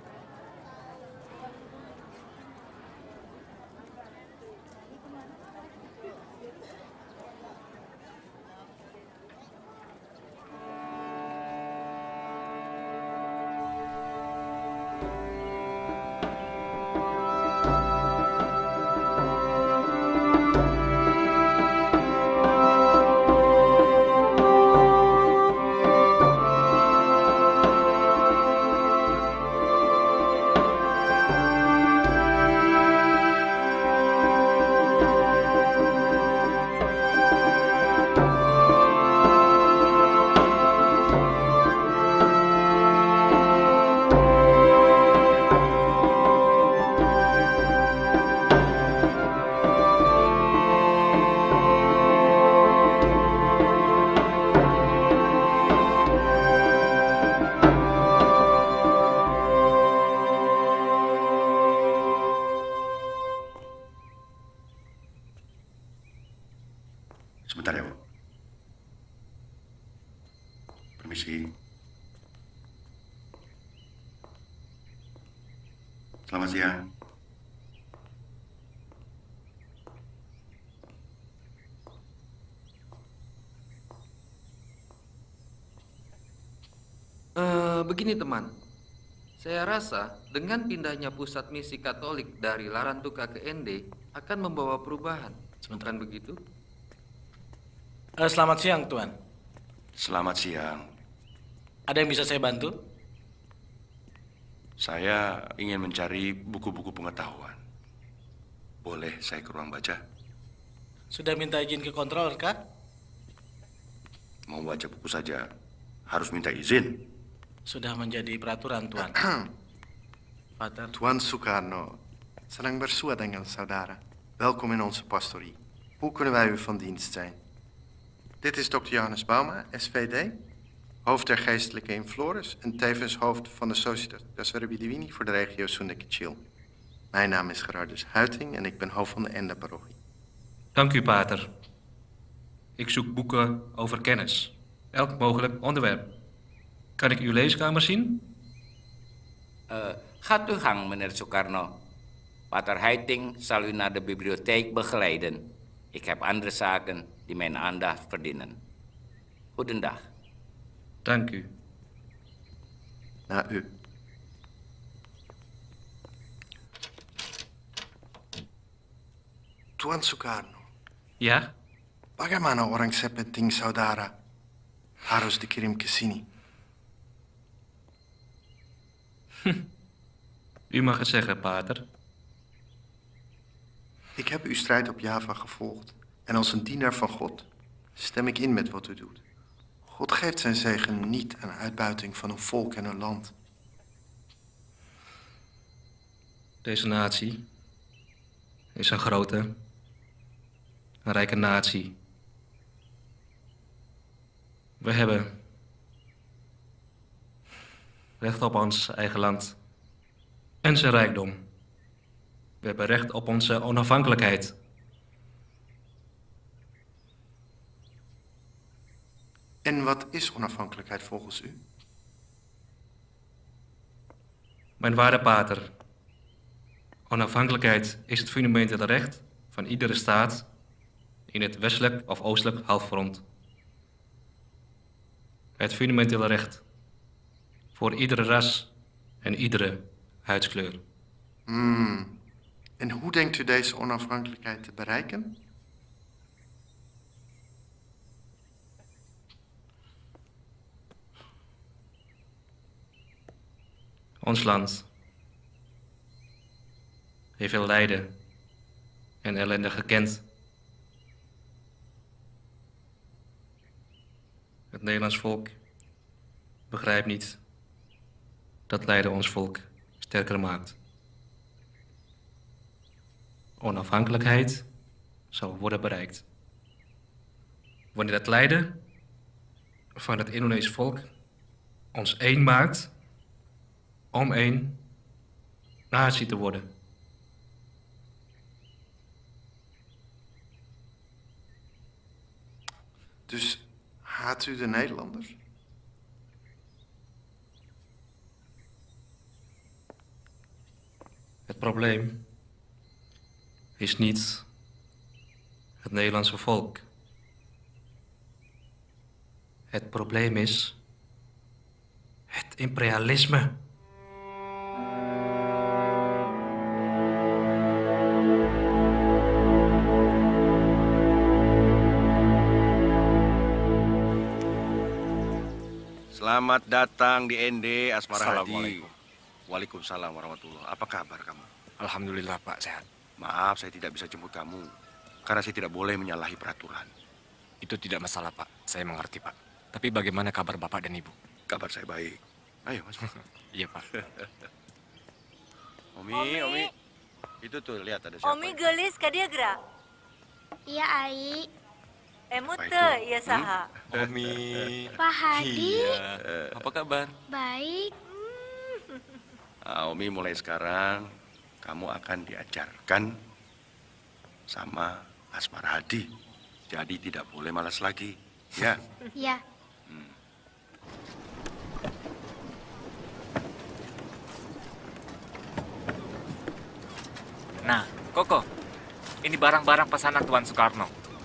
Sebentar ya, Bu. Permisi. Selamat siang. Uh, begini teman, saya rasa dengan pindahnya pusat misi Katolik dari Larantuka ke Ende akan membawa perubahan. Bukan begitu? Uh, selamat siang, Tuan. Selamat siang. Ada yang bisa saya bantu? Saya ingin mencari buku-buku pengetahuan. Boleh saya ke ruang baca? Sudah minta izin ke kontroler, kan? Mau baca buku saja, harus minta izin. Sudah menjadi peraturan, Tuan. Vader. Tuan Sukarno, senang bersua dengan saudara. Welkom in onze pastorie. Hoe kunnen wij u van dienst zijn? Dit is dokter Johannes Bauma, S V D, hoofd der geestelijke in Flores en tevens hoofd van de Societas Verbi Divini voor de regio Sundekicil. Mijn naam is Gerardus Huiting en ik ben hoofd van de Enda-parochie. Dank u, pater. Ik zoek boeken over kennis. Elk mogelijk onderwerp. Kan ik uw leeskamer zien? Uh, gaat uw gang, meneer Sukarno. Pater Heiting zal u naar de bibliotheek begeleiden. Ik heb andere zaken die mijn aandacht verdienen. Goedendag. Dank u. Na u. Tuan Sukarno. Ya? Bagaimana orang sepenting saudara harus dikirim ke sini? U mag het zeggen, pater. Ik heb uw strijd op Java gevolgd. En als een dienaar van God stem ik in met wat u doet. God geeft zijn zegen niet aan uitbuiting van een volk en een land. Deze natie is een grote, een rijke natie. We hebben recht op ons eigen land en zijn rijkdom. We hebben recht op onze onafhankelijkheid. En wat is onafhankelijkheid volgens u? Mijn waarde pater, onafhankelijkheid is het fundamentele recht van iedere staat in het westelijk of oostelijk halfrond. Het fundamentele recht voor iedere ras en iedere huidskleur. Hmm. En hoe denkt u deze onafhankelijkheid te bereiken? Ons land heeft veel lijden en ellende gekend. Het Nederlands volk begrijpt niet dat lijden ons volk sterker maakt. Onafhankelijkheid zal worden bereikt wanneer het lijden van het Indonesische volk ons één maakt om één natie te worden. Dus haat u de Nederlanders? Het probleem is niet het Nederlandse volk. Het probleem is het imperialisme. Selamat datang di N D Asmara Haji. Assalamualaikum. Waalaikumsalam warahmatullahi. Apa kabar kamu? Alhamdulillah Pak, sehat. Maaf saya tidak bisa jemput kamu. Karena saya tidak boleh menyalahi peraturan. Itu tidak masalah Pak, saya mengerti Pak. Tapi bagaimana kabar Bapak dan Ibu? Kabar saya baik. Ayo masuk. Iya Pak. Omi, Omi. Omi. Itu tuh lihat ada siapa. Omi gelis ka dia gerak. Iya, Ai. Emut Baik, teu, Lu. ieu saha? Omi. Pak Hadi. Iya. Apa kabar? Baik. Nah, Omi mulai sekarang kamu akan diajarkan sama Asmara Hadi. Jadi tidak boleh malas lagi, ya? Ya. Nah, Koko, ini barang-barang pesanan Tuan Soekarno.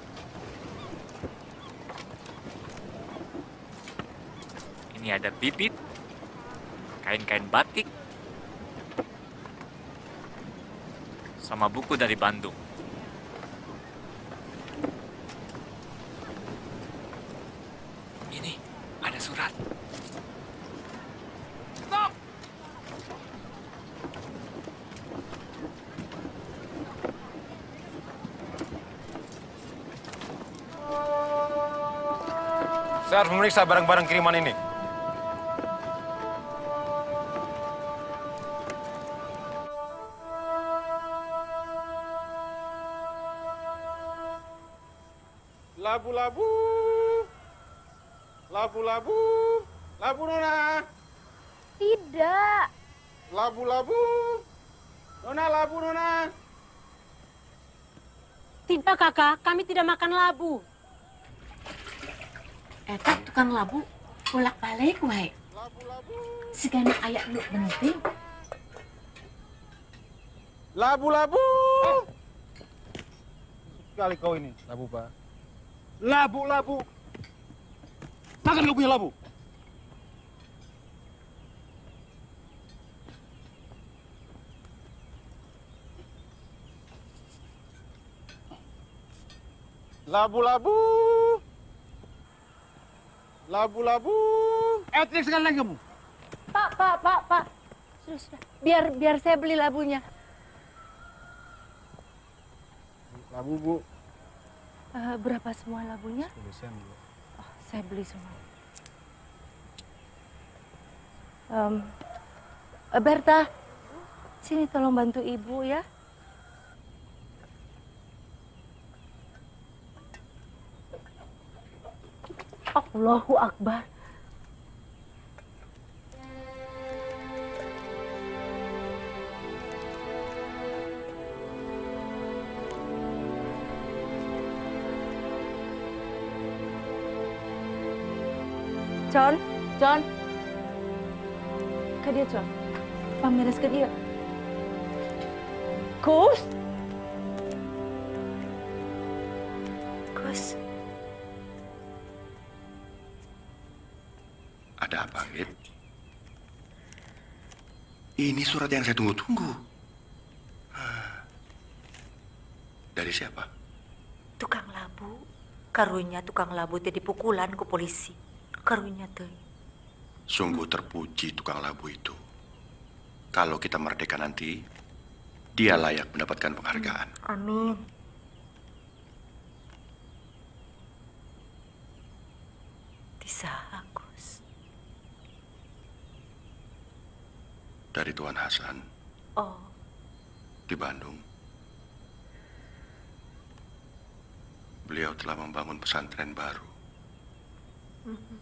Ini ada bibit, kain-kain batik, sama buku dari Bandung. Ini ada surat. Stop! Saya harus memeriksa barang-barang kiriman ini. Labu-labu, labu-labu, labu Nona. Tidak. Labu-labu, Nona, labu Nona. Tidak, Kakak. Kami tidak makan labu. Eta tukang labu bolak-balik wae. Segana aya nu penting. Labu-labu. Sekali kau ini, labu Pak. Labu-labu. Makan kau punya labu. Labu-labu. Labu-labu. Eh, trik sekali lagi kamu. Pak, Pak, Pak, Pak. Sudah, sudah. Biar, biar saya beli labunya. Labu, Bu. Eh, berapa semua labunya? sepuluh sen, Bu. Oh, saya beli semua. Um, Berta, sini tolong bantu Ibu ya. Allahu Akbar. John, John. Ke dia, John. Pamiras ke dia. Gus. Gus. Ada apa, Git? Ini surat yang saya tunggu-tunggu. Dari siapa? Tukang labu. Karunya tukang labu teh dipukulan ku polisi. Karunya teh. Sungguh terpuji tukang labu itu. Kalau kita merdeka nanti, dia layak mendapatkan penghargaan. Amin. Tisaha, Gus. Dari Tuan Hasan. Oh. Di Bandung. Beliau telah membangun pesantren baru. Mm-hmm.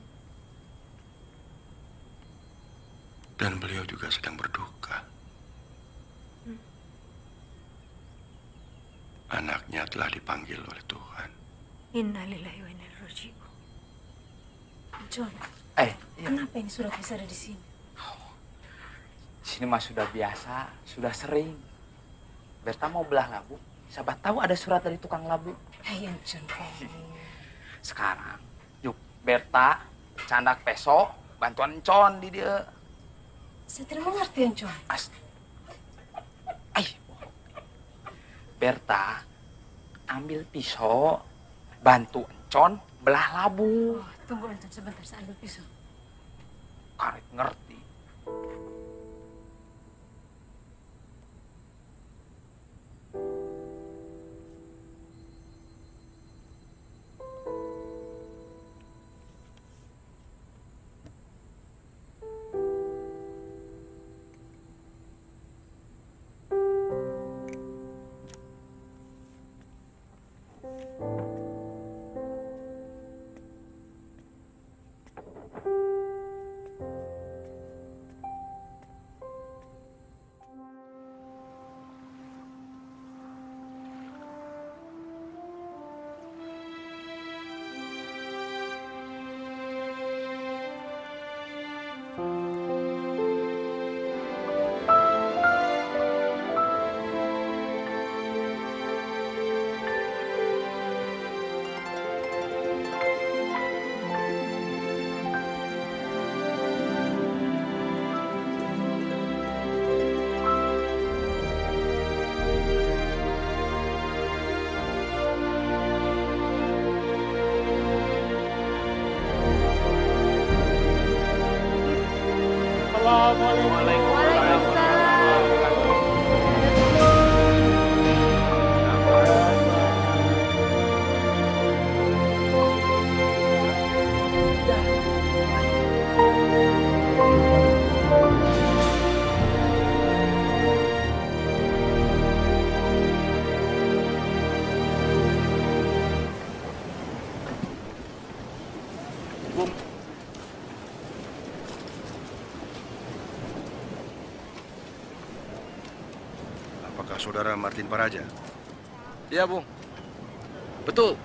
Dan beliau juga sedang berduka. Mm. Anaknya telah dipanggil oleh Tuhan. Innalillahi wa inna ilaihi raji'un. John, Eh, iya. kenapa ini surat bisa ada di sini? Di sini mah sudah biasa, sudah sering. Berta mau belah labu, siapa tahu ada surat dari tukang labu. Ayo, John. Sekarang, yuk Berta, candak peso, bantuan Encon di dia. Saya tidak mengerti, John. As Ay. Berta, ambil pisau, bantu Encon belah labu. Oh, tunggu, Encon, sebentar, saya ambil pisau. Karek ngerti. Apakah saudara Martin Paraja? Iya, Bung. Betul.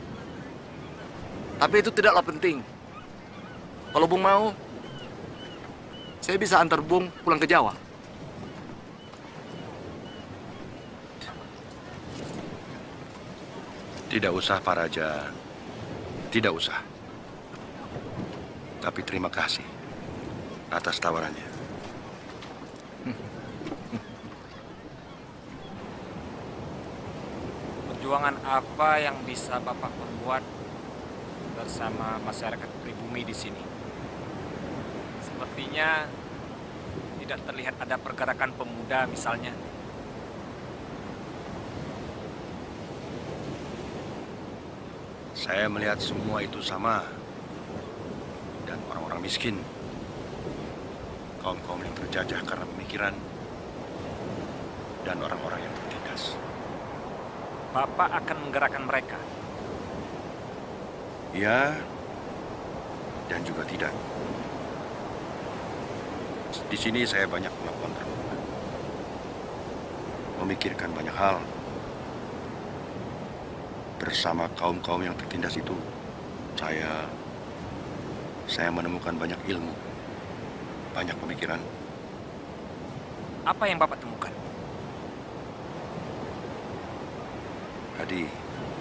Tapi itu tidaklah penting. Kalau Bung mau, saya bisa antar Bung pulang ke Jawa. Tidak usah, Paraja. Tidak usah. Tapi terima kasih atas tawarannya. Perjuangan apa yang bisa Bapak perbuat bersama masyarakat pribumi di sini? Sepertinya tidak terlihat ada pergerakan pemuda misalnya. Saya melihat semua itu sama. Dan orang-orang miskin. Kaum-kaum yang terjajah karena pemikiran. Dan orang-orang yang tertindas. Bapak akan menggerakkan mereka. Ya, dan juga tidak. Di sini saya banyak melakukan perubahan. Memikirkan banyak hal. Bersama kaum-kaum yang tertindas itu, saya saya menemukan banyak ilmu, banyak pemikiran. Apa yang Bapak temukan? Hadi,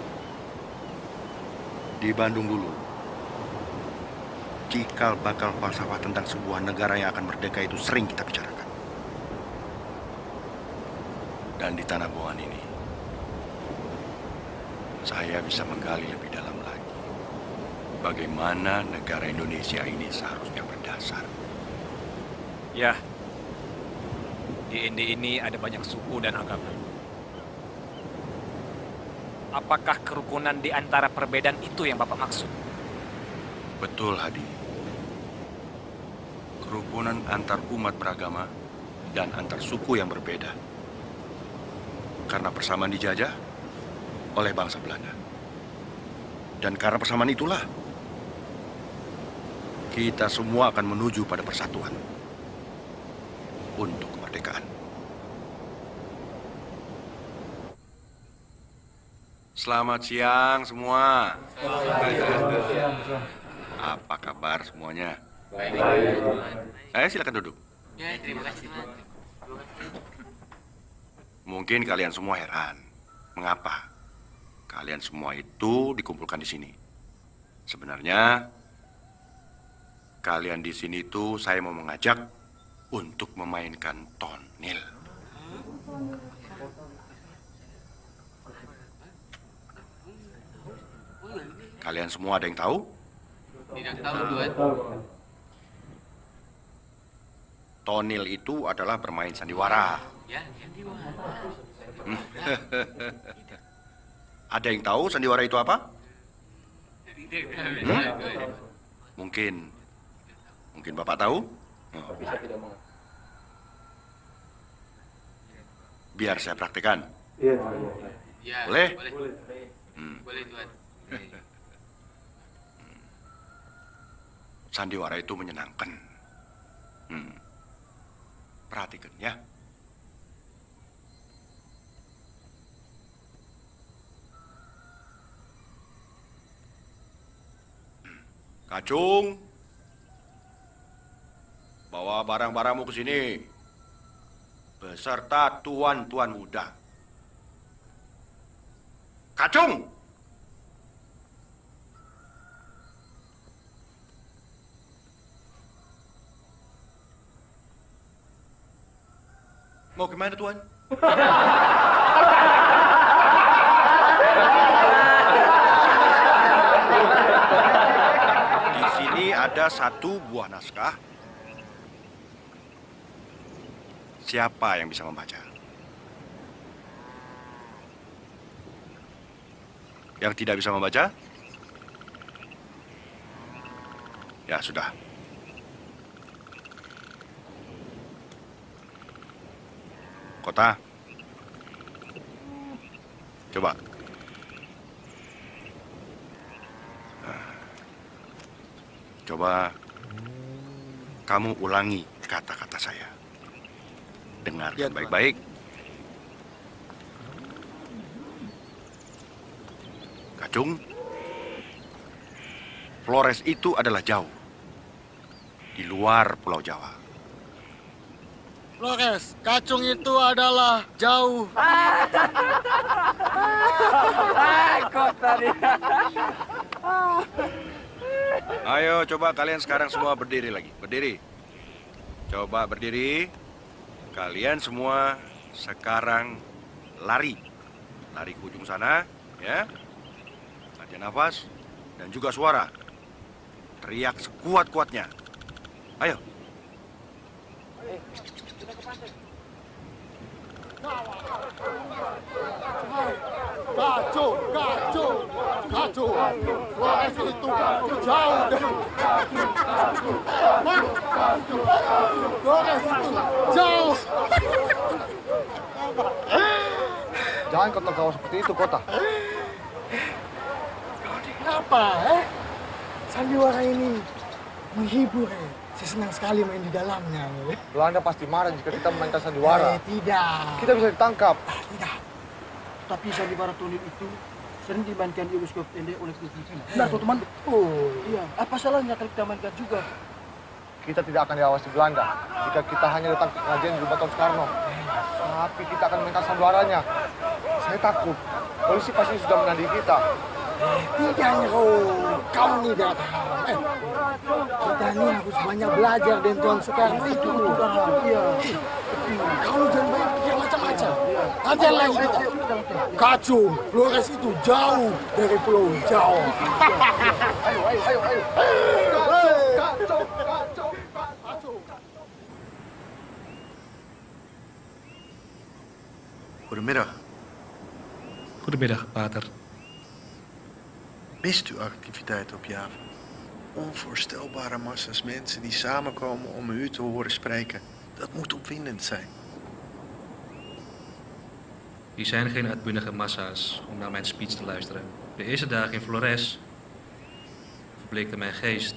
di Bandung dulu, cikal bakal falsafah tentang sebuah negara yang akan merdeka itu sering kita bicarakan. Dan di Tanah Boan ini, saya bisa menggali lebih dalam lagi bagaimana negara Indonesia ini seharusnya berdasar. Ya, di N D ini ada banyak suku dan agama. Apakah kerukunan di antara perbedaan itu yang Bapak maksud? Betul, Hadi. Kerukunan antar umat beragama dan antar suku yang berbeda. Karena persamaan dijajah oleh bangsa Belanda. Dan karena persamaan itulah, kita semua akan menuju pada persatuan untuk kemerdekaan. Selamat siang semua. Apa kabar semuanya? Baik. Ayo silakan duduk. Ya, terima kasih. Mungkin kalian semua heran, mengapa kalian semua itu dikumpulkan di sini? Sebenarnya kalian di sini itu saya mau mengajak untuk memainkan tonil. Kalian semua ada yang tahu? Tidak tahu, Tuan. Tonil itu adalah bermain sandiwara. Ya, sandiwara. Ada yang tahu sandiwara itu apa? Hmm? Mungkin, mungkin Bapak tahu? Oh. Biar saya praktekkan. Ya, Boleh? Boleh, Hmm. boleh Tuan. Sandiwara itu menyenangkan. Hmm. Perhatikan ya. Kacung, bawa barang-barangmu ke sini beserta tuan-tuan muda. Kacung! Mau kemana, Tuan? Di sini ada satu buah naskah. Siapa yang bisa membaca? Yang tidak bisa membaca? Ya, sudah. Kota. Coba. Coba kamu ulangi kata-kata saya. Dengarkan baik-baik. Kacung, Flores itu adalah jauh. Di luar Pulau Jawa. Flores, Kacung itu adalah jauh. Kok tadi? Ayo, coba kalian sekarang semua berdiri lagi. Berdiri. Coba berdiri. Kalian semua sekarang lari. Lari ke ujung sana, ya. Latihan nafas dan juga suara. Teriak sekuat-kuatnya. Ayo. Kacung, kacung, kacung. Flores itu jauh dari Flores itu jauh. Jangan kau tertawa seperti itu, Kota. Kenapa, eh? Sandiwara ini menghibur, eh. Saya senang sekali main di dalamnya. Eh. Belanda pasti marah jika kita memainkan sandiwara. Eh, tidak. Kita bisa ditangkap. Ah, tidak. Tapi sandiwara tonil itu sering dimainkan di bioskop Ende oleh Filipina. Benar tuh teman. Oh iya, apa salahnya kalau kita mainkan juga? Kita tidak akan diawasi Belanda jika kita hanya datang ke pengajian di rumah Tom Soekarno. Tapi kita akan minta sanduaranya. Saya takut polisi pasti sudah menandai kita. Tidak, Nero. Kamu tidak tahu. Eh, kita ini harus banyak belajar dari Tuan Soekarno itu. Iya. Kamu jangan banyak pikir macam-macam. Latihan lagi kita. Kacau, Flores itu jauh dari Pulau Jawa. Ayo, ayo, ayo, ayo. Kacau, kacau, kacau. Goedemiddag. Goedemiddag, pater. Mist u activiteit op Java? Onvoorstelbare massa's mensen die samenkomen om u te horen spreken. Dat moet opwindend zijn. Hier zijn geen uitbundige massa's om naar mijn speech te luisteren. De eerste dagen in Flores verbleekte mijn geest.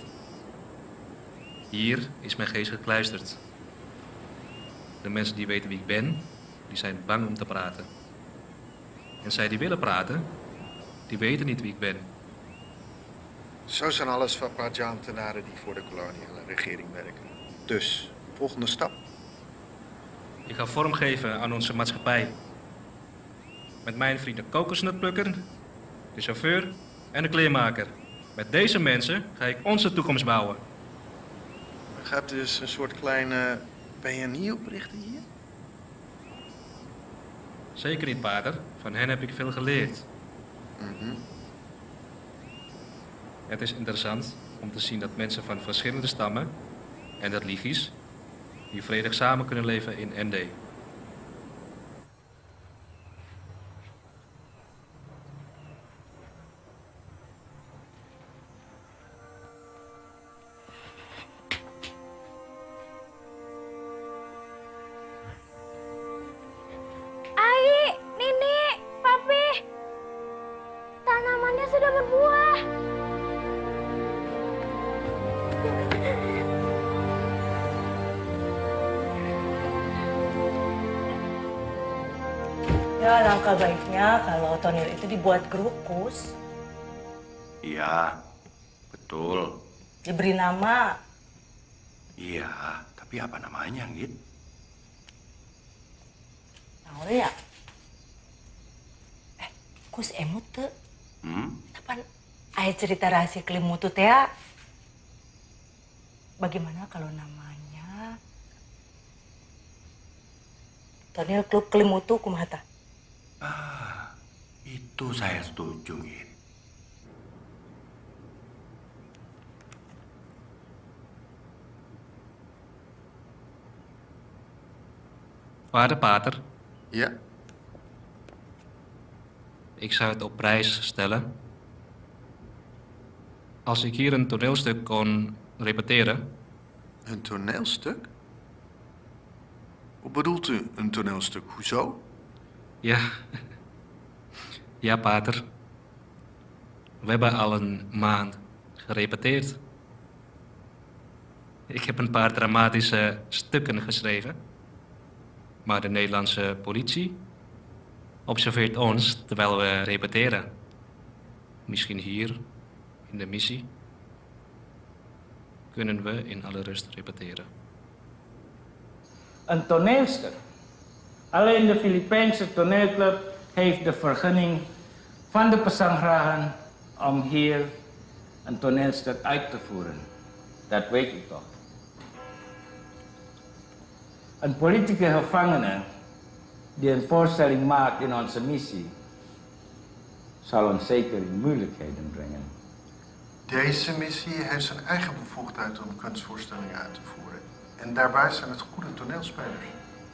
Hier is mijn geest gekluisterd. De mensen die weten wie ik ben, die zijn bang om te praten. En zij die willen praten, die weten niet wie ik ben. Zo zijn alles Swapra-ambtenaren die voor de koloniale regering werken. Dus, volgende stap. Ik ga vormgeven aan onze maatschappij. Met mijn vrienden kokosnutplukker, de chauffeur en de kleermaker. Met deze mensen ga ik onze toekomst bouwen. U gaat dus een soort kleine P N I oprichten hier? Zeker niet, pater. Van hen heb ik veel geleerd. Mm-hmm. Het is interessant om te zien dat mensen van verschillende stammen en religies hier vredig samen kunnen leven in Ende. Ai, Nini, Papi, tanamannya sudah berbuah. Ya, langkah baiknya kalau tonil itu dibuat kerukus. Iya, betul. Diberi nama. Iya, tapi apa namanya, Git? Tahu ya? Eh, kus emut tuh. Hmm? Kapan ayah cerita rahasia kelimutu teh ya? Bagaimana kalau namanya tonil klub kelimutu kumata? Ah, itu saya setuju, Git. Vader, pater. Ja? Ik zou het op prijs stellen als ik hier een toneelstuk kon repeteren. Een toneelstuk? Wat bedoelt u, een toneelstuk? Hoezo? Ja. Ja, pater. We hebben al een maand gerepeteerd. Ik heb een paar dramatische stukken geschreven. Maar de Nederlandse politie observeert ons terwijl we repeteren. Misschien hier, in de missie, kunnen we in alle rust repeteren. Een toneelstuk. Alleen de Filipijnse toneelclub heeft de vergunning van de Pasangrahan om hier een toneelstuk uit te voeren. Dat weet u toch? Een politieke gevangene die een voorstelling maakt in onze missie zal ons zeker in moeilijkheden brengen. Deze missie heeft zijn eigen bevoegdheid om kunstvoorstellingen uit te voeren. En daarbij zijn het goede toneelspelers.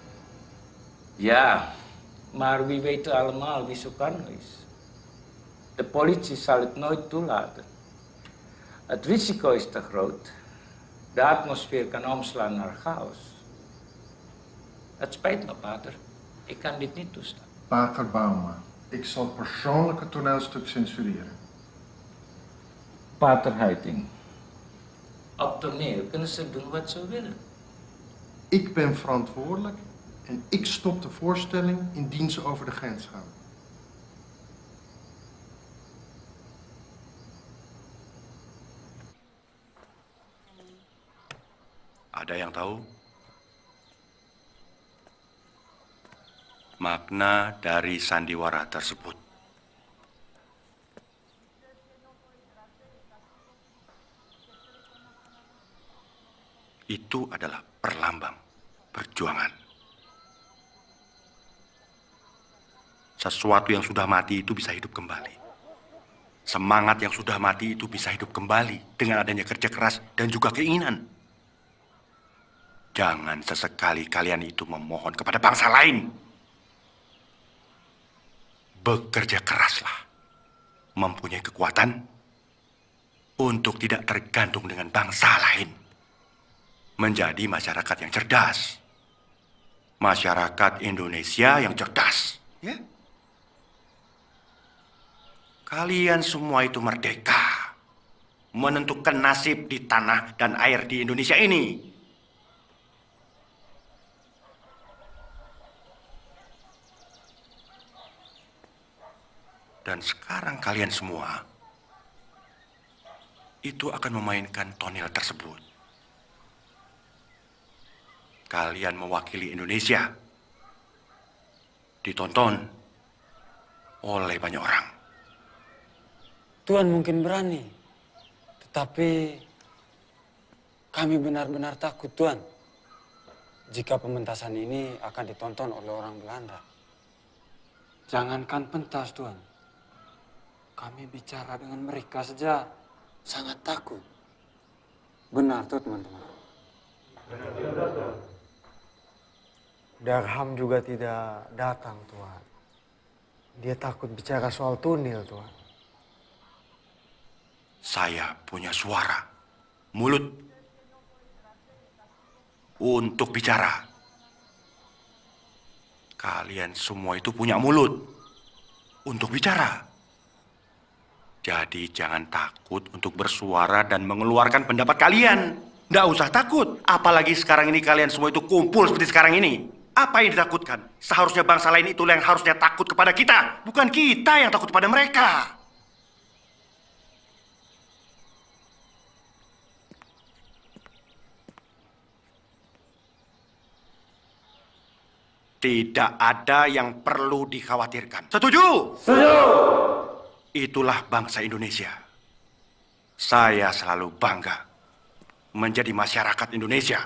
Ja, maar wie weet allemaal wie Sukarno is. De politie zal het nooit toelaten. Het risico is te groot. De atmosfeer kan omslaan naar chaos. Het spijt me, pater. Ik kan dit niet toestaan. Pater Bauma, ik zal persoonlijk het toneelstuk censureren. Pater Heiting. Op toneel kunnen ze doen wat ze willen. Ik ben verantwoordelijk en ik stop de voorstelling indien ze over de grens gaan. Ada yang tahu makna dari sandiwara tersebut? Itu adalah perlambang perjuangan. Sesuatu yang sudah mati itu bisa hidup kembali. Semangat yang sudah mati itu bisa hidup kembali dengan adanya kerja keras dan juga keinginan. Jangan sesekali kalian itu memohon kepada bangsa lain. Bekerja keraslah. Mempunyai kekuatan untuk tidak tergantung dengan bangsa lain. Menjadi masyarakat yang cerdas. Masyarakat Indonesia yang cerdas. Ya? Kalian semua itu merdeka. Menentukan nasib di tanah dan air di Indonesia ini. Dan sekarang kalian semua itu akan memainkan tonil tersebut. Kalian mewakili Indonesia. Ditonton oleh banyak orang. Tuan mungkin berani, tetapi kami benar-benar takut, Tuan. Jika pementasan ini akan ditonton oleh orang Belanda. Jangankan pentas, Tuan. Kami bicara dengan mereka saja sangat takut. Benar tuh, teman-teman. Darham juga tidak datang, Tuan. Dia takut bicara soal tunil, Tuan. Saya punya suara, mulut, untuk bicara. Kalian semua itu punya mulut untuk bicara. Jadi jangan takut untuk bersuara dan mengeluarkan pendapat kalian. Nggak usah takut. Apalagi sekarang ini kalian semua itu kumpul seperti sekarang ini. Apa yang ditakutkan? Seharusnya bangsa lain itu yang harusnya takut kepada kita. Bukan kita yang takut kepada mereka. Tidak ada yang perlu dikhawatirkan. Setuju? Setuju. Itulah bangsa Indonesia. Saya selalu bangga menjadi masyarakat Indonesia.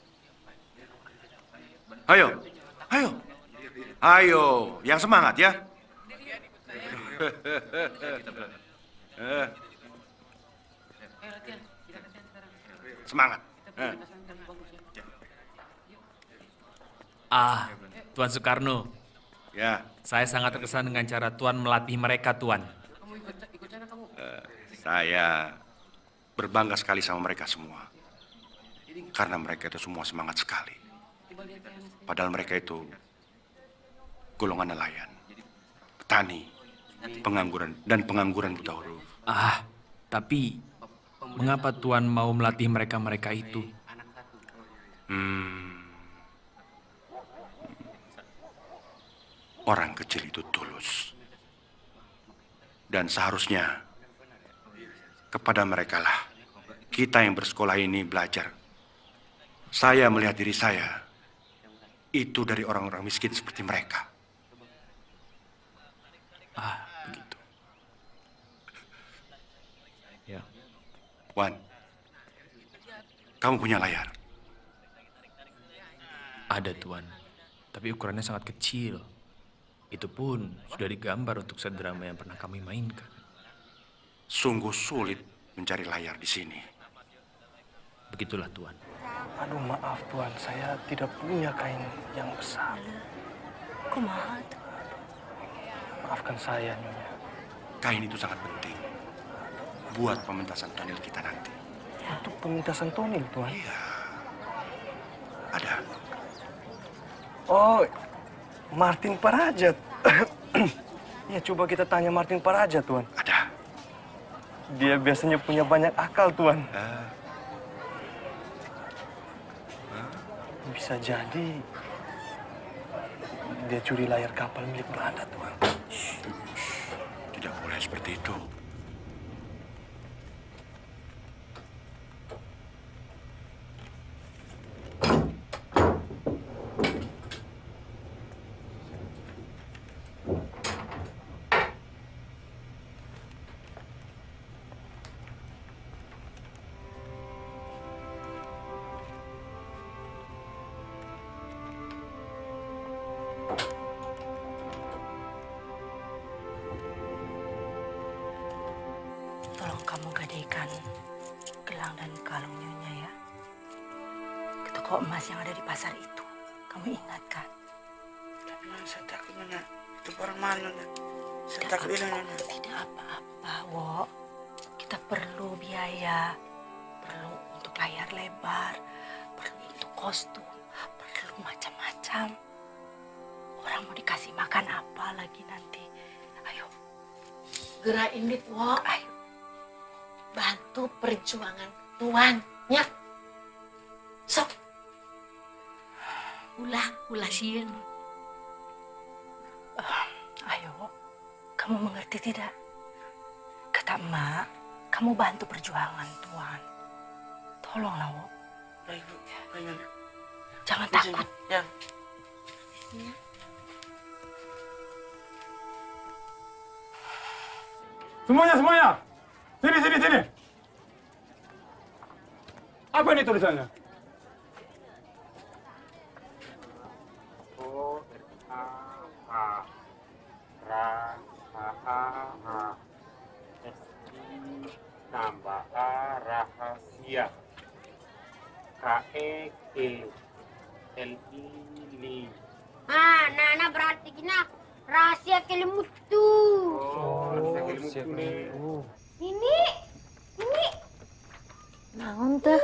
Ayo, ayo, ayo, yang semangat ya. Semangat. Ah, Tuan Soekarno. Ya. Saya sangat terkesan dengan cara Tuan melatih mereka, Tuan. Uh, saya berbangga sekali sama mereka semua. Karena mereka itu semua semangat sekali. Padahal mereka itu golongan nelayan, petani, pengangguran, dan pengangguran buta huruf. Ah, tapi mengapa Tuan mau melatih mereka-mereka itu? Hmm. Orang kecil itu tulus. Dan seharusnya kepada mereka lah kita yang bersekolah ini belajar. Saya melihat diri saya itu dari orang-orang miskin seperti mereka. Ah, begitu. Ya. Wan, kamu punya layar? Ada, Tuan. Tapi ukurannya sangat kecil. Itu pun sudah digambar untuk drama yang pernah kami mainkan. Sungguh sulit mencari layar di sini. Begitulah, Tuan. Aduh, maaf, Tuan. Saya tidak punya kain yang besar. Kumaha? Maafkan saya, Nyonya. Kain itu sangat penting buat pementasan tonil kita nanti. Untuk pementasan tonil, Tuan? Iya. Ada. Oh, Martin Parajat. Ya, coba kita tanya Martin Parajat, Tuan. Ada. Dia biasanya punya banyak akal, Tuan. Uh. Bisa jadi dia curi layar kapal milik Belanda, Tuan. Tidak boleh seperti itu. tolong kamu gadaikan gelang dan kalung Nyonya ya. Ke toko emas yang ada di pasar itu. Kamu ingatkan. Tapi Nyonya, saya takut Nyonya. Itu orang mahal Nyonya. Saya takut ini Nyonya. Tidak apa-apa, Wo. Kita perlu biaya. Perlu untuk layar lebar. Perlu untuk kostum. Perlu macam-macam. Orang mau dikasih makan apa lagi nanti. Ayo. Gerak ini, Wo. Ayo. Bantu perjuangan Tuan, ya. Sok. Ulah, ulah sieun. Uh, ayo, kamu mengerti tidak? Kata emak, kamu bantu perjuangan Tuan. Tolonglah, Wo. Baik, Bu. Baik, Jangan takut. Ya. Semuanya, semuanya. Sini, sini, sini. Apa ini tulisannya? O, A, A, Ra, A, A, A, S, I, tambah A, rahasia. K, E, G, L, I, Li. Ah, Nana berarti kena rahasia kelimutu. Oh, rahasia kelimutu nih. Ini, ini. Naon teh?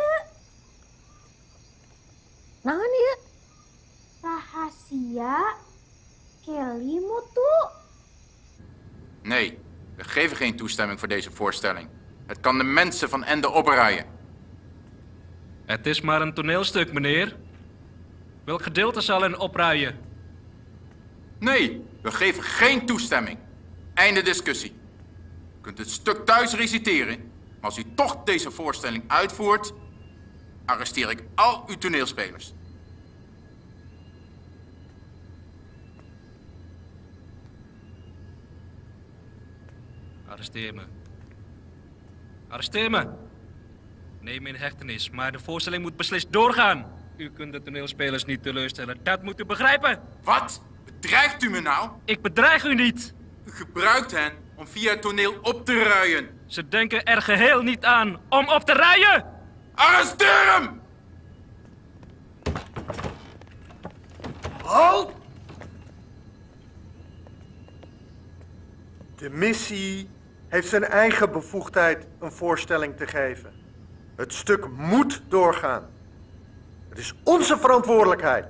Naon ya? Rahasia kelimutu. Nee, we geven geen toestemming voor deze voorstelling. Het kan de mensen van Ende opruien. Het is maar een toneelstuk, meneer. Welk gedeelte zal hen opruien? Nee, we geven geen toestemming. Einde discussie. U kunt het stuk thuis reciteren, maar als u toch deze voorstelling uitvoert, arresteer ik al uw toneelspelers. Arresteer me. Arresteer me. Neem me in hechtenis, maar de voorstelling moet beslist doorgaan. U kunt de toneelspelers niet teleurstellen, dat moet u begrijpen. Wat? Bedreigt u me nou? Ik bedreig u niet. U gebruikt hen om via het toneel op te ruien. Ze denken er geheel niet aan om op te ruien. Arresteer hem! Halt! De missie heeft zijn eigen bevoegdheid een voorstelling te geven. Het stuk moet doorgaan. Het is onze verantwoordelijkheid.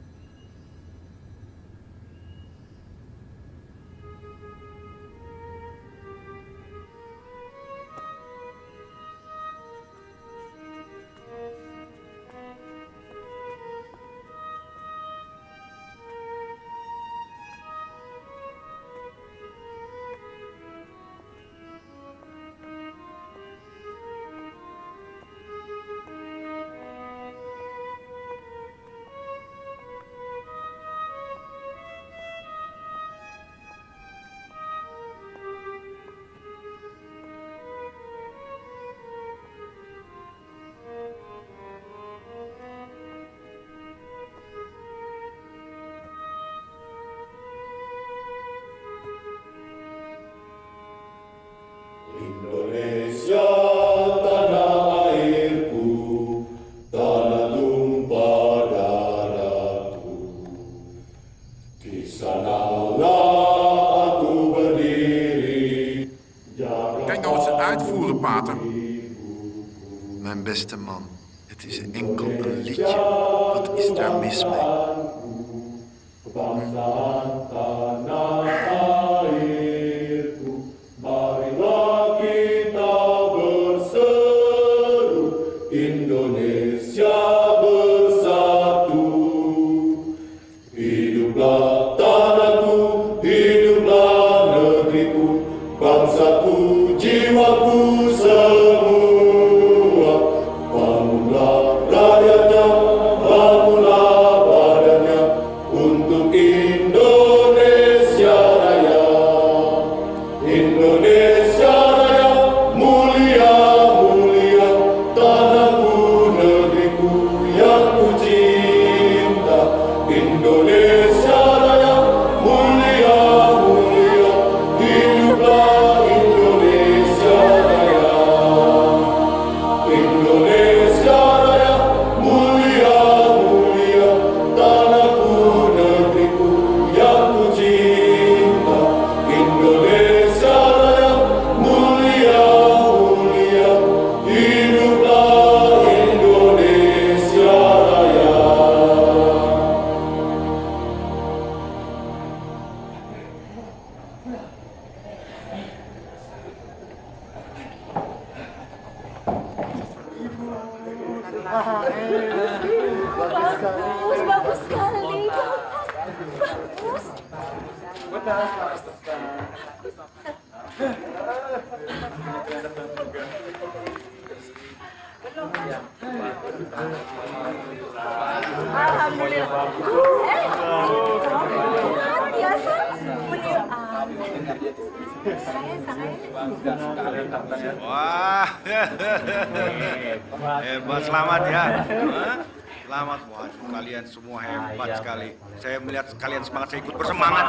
Indonesia, tanah airku, tanah tumpah darahku. Di sanalah aku berdiri. Kijk nou wat ze uitvoeren, pater. Mijn beste man, het is enkel een liedje. Wat is daar mis mee? Kebangsaan tanah airku, marilah kita berseru, Indonesia bersatu. Hiduplah tanahku, hiduplah negeriku, bangsaku, jiwaku semua. Bangunlah rakyatnya, bangunlah badannya, untuk Indonesia Raya. Indonesia Raya, mulia, mulia, tanahku, negeriku yang ku cinta. Indonesia Raya, mulia, mulia, hiduplah Indonesia Raya. Bagus, bagus sekali. Bagus. Alhamdulillah. Eh, luar biasa. Beliau saya saya. Wah, hebat, selamat ya. Hah? Selamat, waduh kalian semua hebat sekali. Saya melihat kalian semangat, saya ikut bersemangat.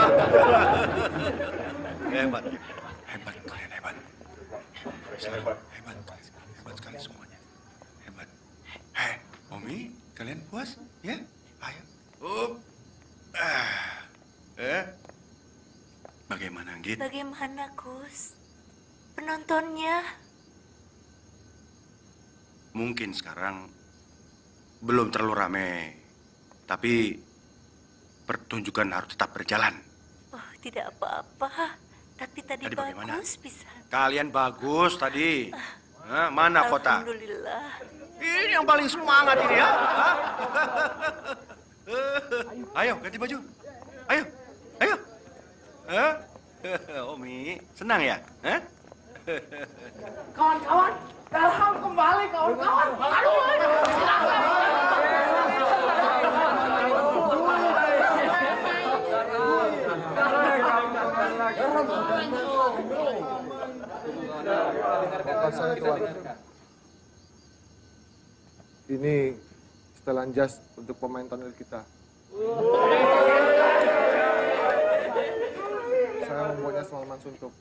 Hebat, hebat kalian hebat. Hebat, hebat, hebat sekali semuanya. Hebat. Hei, Omi, kalian puas? Ya, ayo. Up. Ah. Eh, bagaimana, Git? Bagaimana, Gus? Penontonnya? Mungkin sekarang belum terlalu ramai, tapi pertunjukan harus tetap berjalan. Oh, tidak apa-apa. Tapi tadi, Tadi bagaimana? bagus bisa. Kalian bagus tadi. Hah, mana kota? Alhamdulillah. Ini yang paling semangat ini ya. Hah? Ayo ganti baju. Ayo, ayo. Hah? Omi, senang ya? Hah? Kawan-kawan, Ilham kembali kawan-kawan. Aduh. Ini setelan jas untuk pemain tonel kita. Saya membuatnya Salman Suntuk.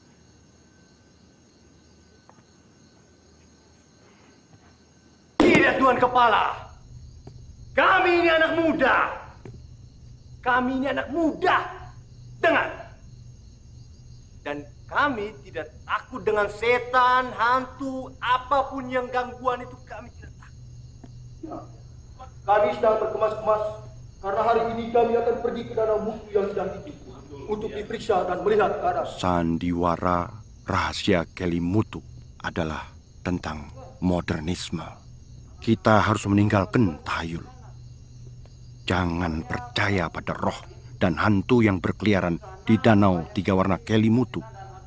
Tidak, Tuan Kepala. Kami ini anak muda. Kami ini anak muda. Dengar. Dan kami tidak takut dengan setan, hantu, apapun yang gangguan itu kami tidak takut. Kami sedang berkemas-kemas karena hari ini kami akan pergi ke danau bukti yang sedang itu untuk diperiksa dan melihat keadaan. Sandiwara rahasia Kelimutu adalah tentang modernisme. Kita harus meninggalkan tahayul. Jangan percaya pada roh dan hantu yang berkeliaran di danau tiga warna Kelimutu.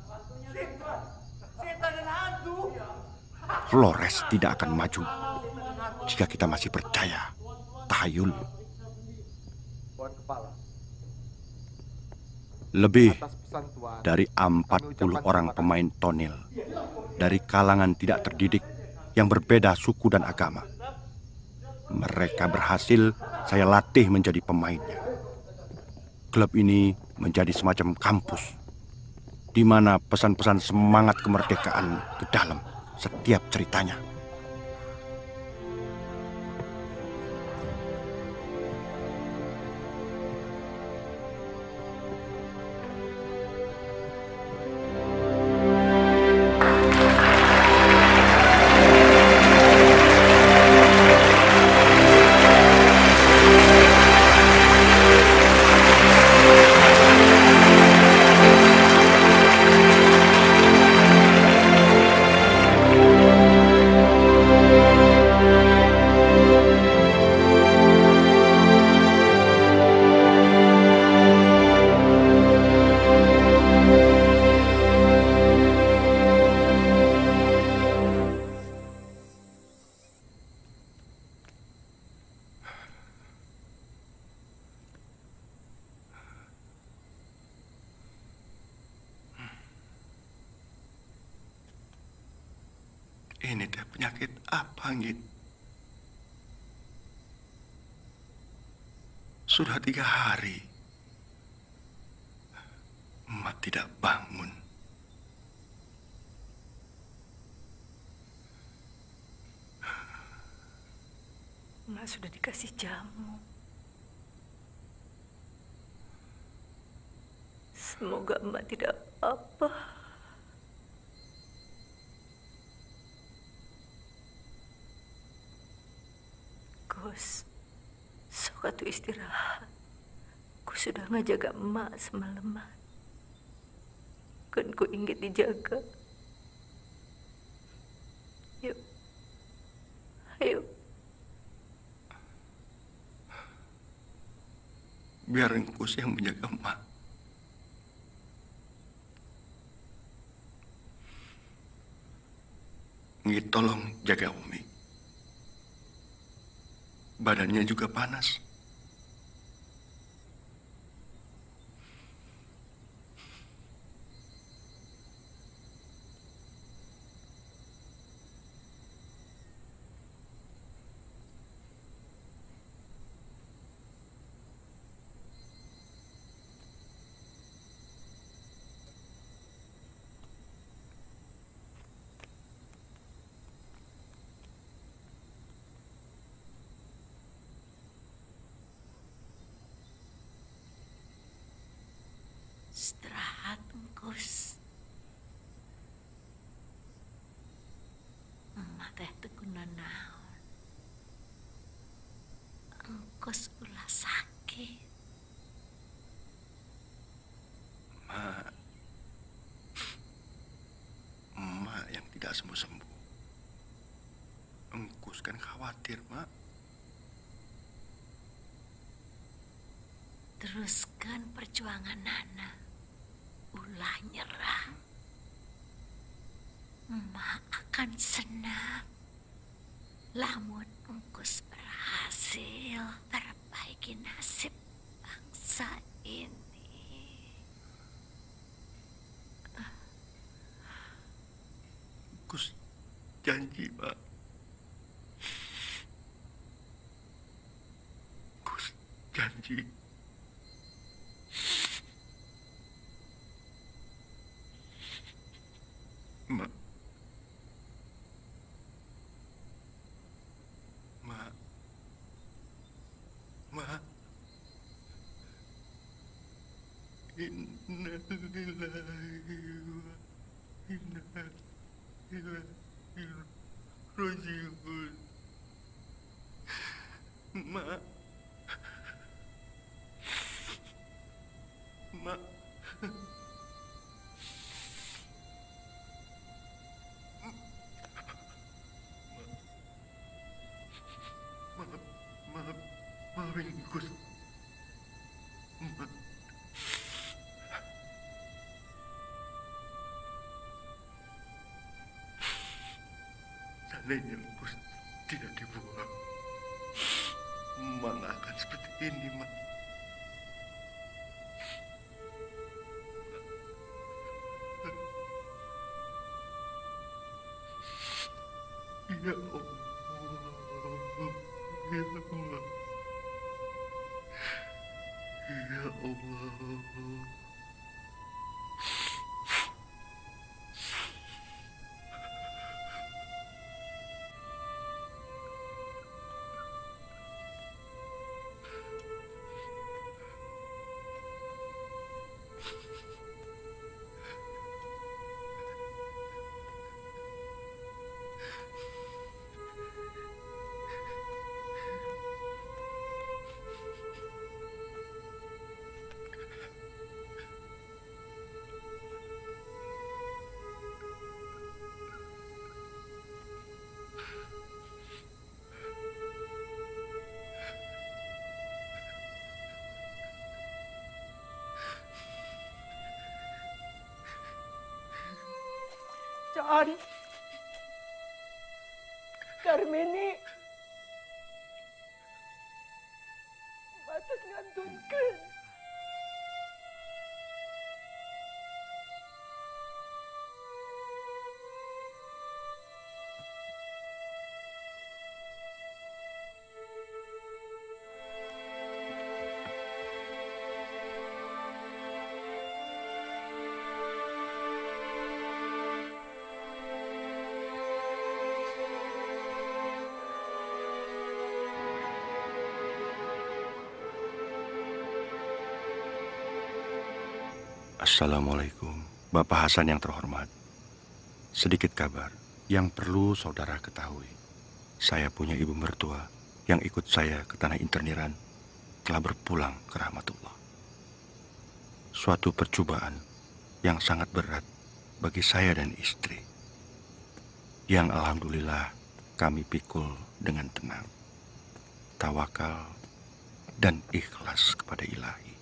Flores tidak akan maju jika kita masih percaya tahayul. Tuan Kepala. Lebih Atas pesan Tuan, dari empat puluh orang pemain tonil dari kalangan tidak terdidik yang berbeda suku dan agama. Mereka berhasil saya latih menjadi pemainnya. Klub ini menjadi semacam kampus di mana pesan-pesan semangat kemerdekaan ke dalam setiap ceritanya. Ini teh penyakit apa, Git? Sudah tiga hari. Emak tidak bangun. Emak sudah dikasih jamu. Semoga emak tidak apa-apa. Gus, sok atuh istirahat. Ku sudah ngajaga emak semalaman. Kan ku inget dijaga. Yuk, ayo. biar Engkus yang menjaga emak. Ngi tolong jaga Umi. Badannya juga panas. Istirahat, Engkus. Emak teh teguna naon. Engkus ulah sakit. Mak, emak yang tidak sembuh-sembuh. Engkus kan khawatir, Mak. Teruskan perjuangan Nana. Ulah nyerah. Emak akan senang. Lamun Engkus berhasil perbaiki nasib bangsa ini. Engkus janji, Pak. Engkus janji. Mak. Mak. Mak. Inna lillahi wa inna ilaihi raji'un. Mak. Mak. Maaf, maaf, Engkus. Maaf. Seandainya Engkus tidak dibuang, Mak nggak akan seperti ini, Mak. Ya Allah. Ya Allah. Ya Allah. John, Karmini, batas ngantunkan. Assalamualaikum, Bapak Hasan yang terhormat. Sedikit kabar yang perlu saudara ketahui. Saya punya ibu mertua yang ikut saya ke tanah interniran telah berpulang ke rahmatullah. Suatu percobaan yang sangat berat bagi saya dan istri, yang alhamdulillah kami pikul dengan tenang, tawakal, dan ikhlas kepada Ilahi.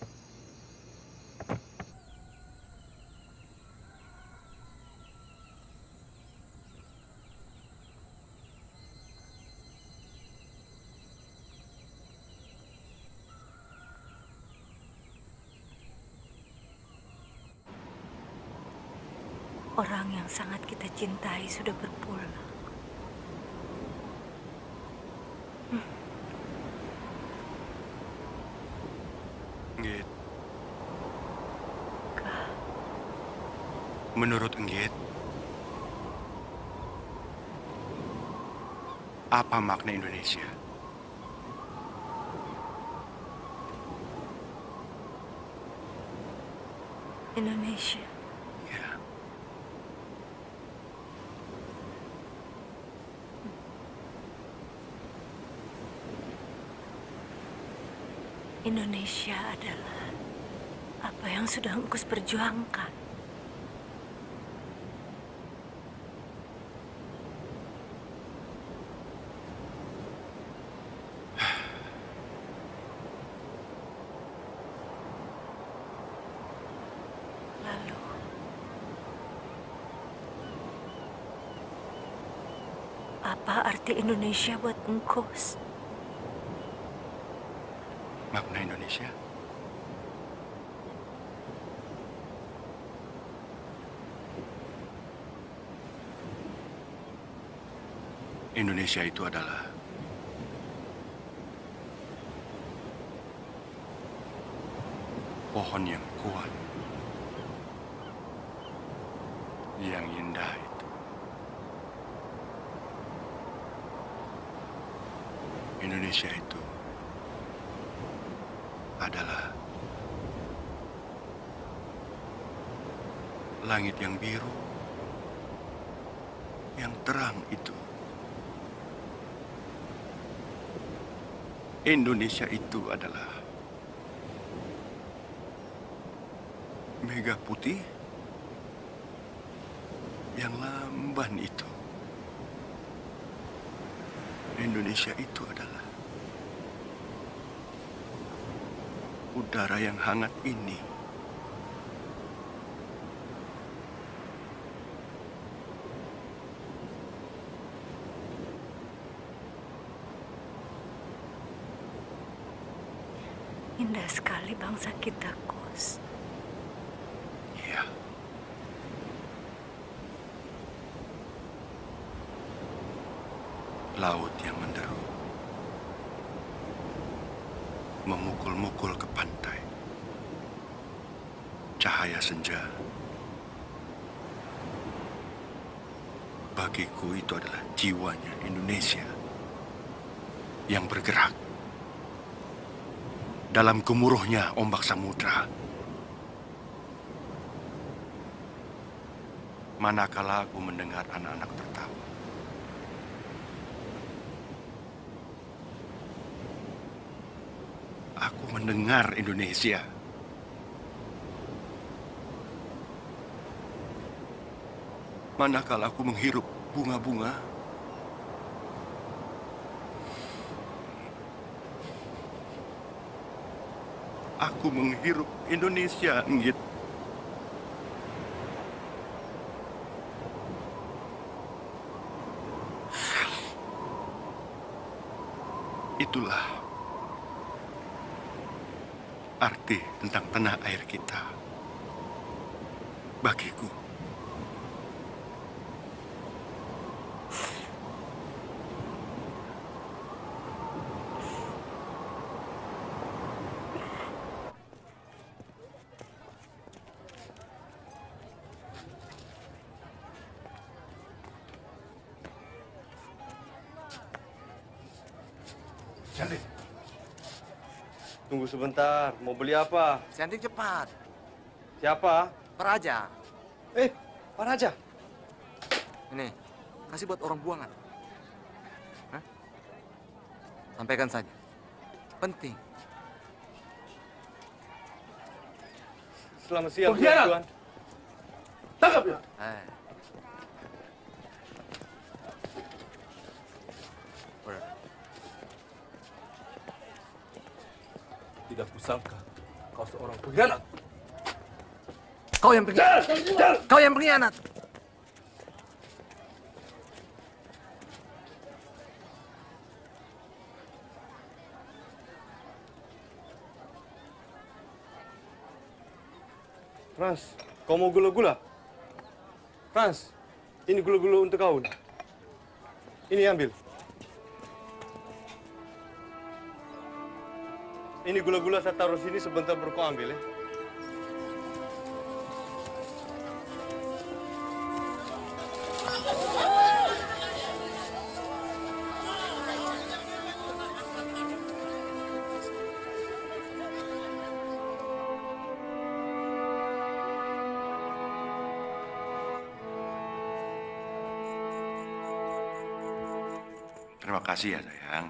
Orang yang sangat kita cintai sudah berpulang. Enggit. Menurut Enggit, apa makna Indonesia? Indonesia. Ya. Indonesia adalah apa yang sudah Engkus perjuangkan. Lalu, apa arti Indonesia buat Engkus? Makna Indonesia? Indonesia itu adalah pohon yang kuat, yang indah itu. Indonesia itu adalah langit yang biru, yang terang itu. Indonesia itu adalah mega putih yang lamban itu. Indonesia itu adalah udara yang hangat ini. Indah sekali bangsa kita, Kus. Iya. Laut yang menderu, memukul-mukul ke pantai. Cahaya senja. Bagiku itu adalah jiwanya Indonesia yang bergerak dalam gemuruhnya ombak samudra. Manakala aku mendengar anak-anak tertawa, aku mendengar Indonesia. Manakala aku menghirup bunga-bunga, aku menghirup Indonesia, Enggit. Itulah arti tentang tanah air kita bagiku. Cantik. Tunggu sebentar, mau beli apa? Cantik cepat. Siapa? Pak Raja. Eh, Pak Raja. Ini, kasih buat orang buangan. Hah? Sampaikan saja. Penting. Selamat siang, Pengkhianat! Tuan. Tangkap ya! Eh. Tidak kusangka kau seorang pengkhianat. Kau yang pengkhianat. Kau yang pengkhianat. Mas, kau mau gula-gula? Frans, ini gula-gula untuk kau. Ini ambil. Ini gula-gula saya taruh sini sebentar baru kau ambil ya. Terima kasih ya sayang.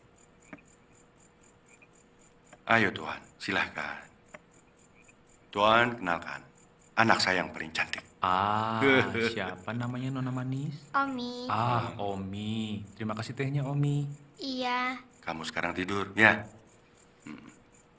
Ayo Tuan, silahkan. Tuan, kenalkan. Anak saya yang paling cantik. Ah, siapa namanya Nona Manis? Omi. Ah, Omi. Terima kasih tehnya, Omi. Iya. Kamu sekarang tidur, ya? Hmm.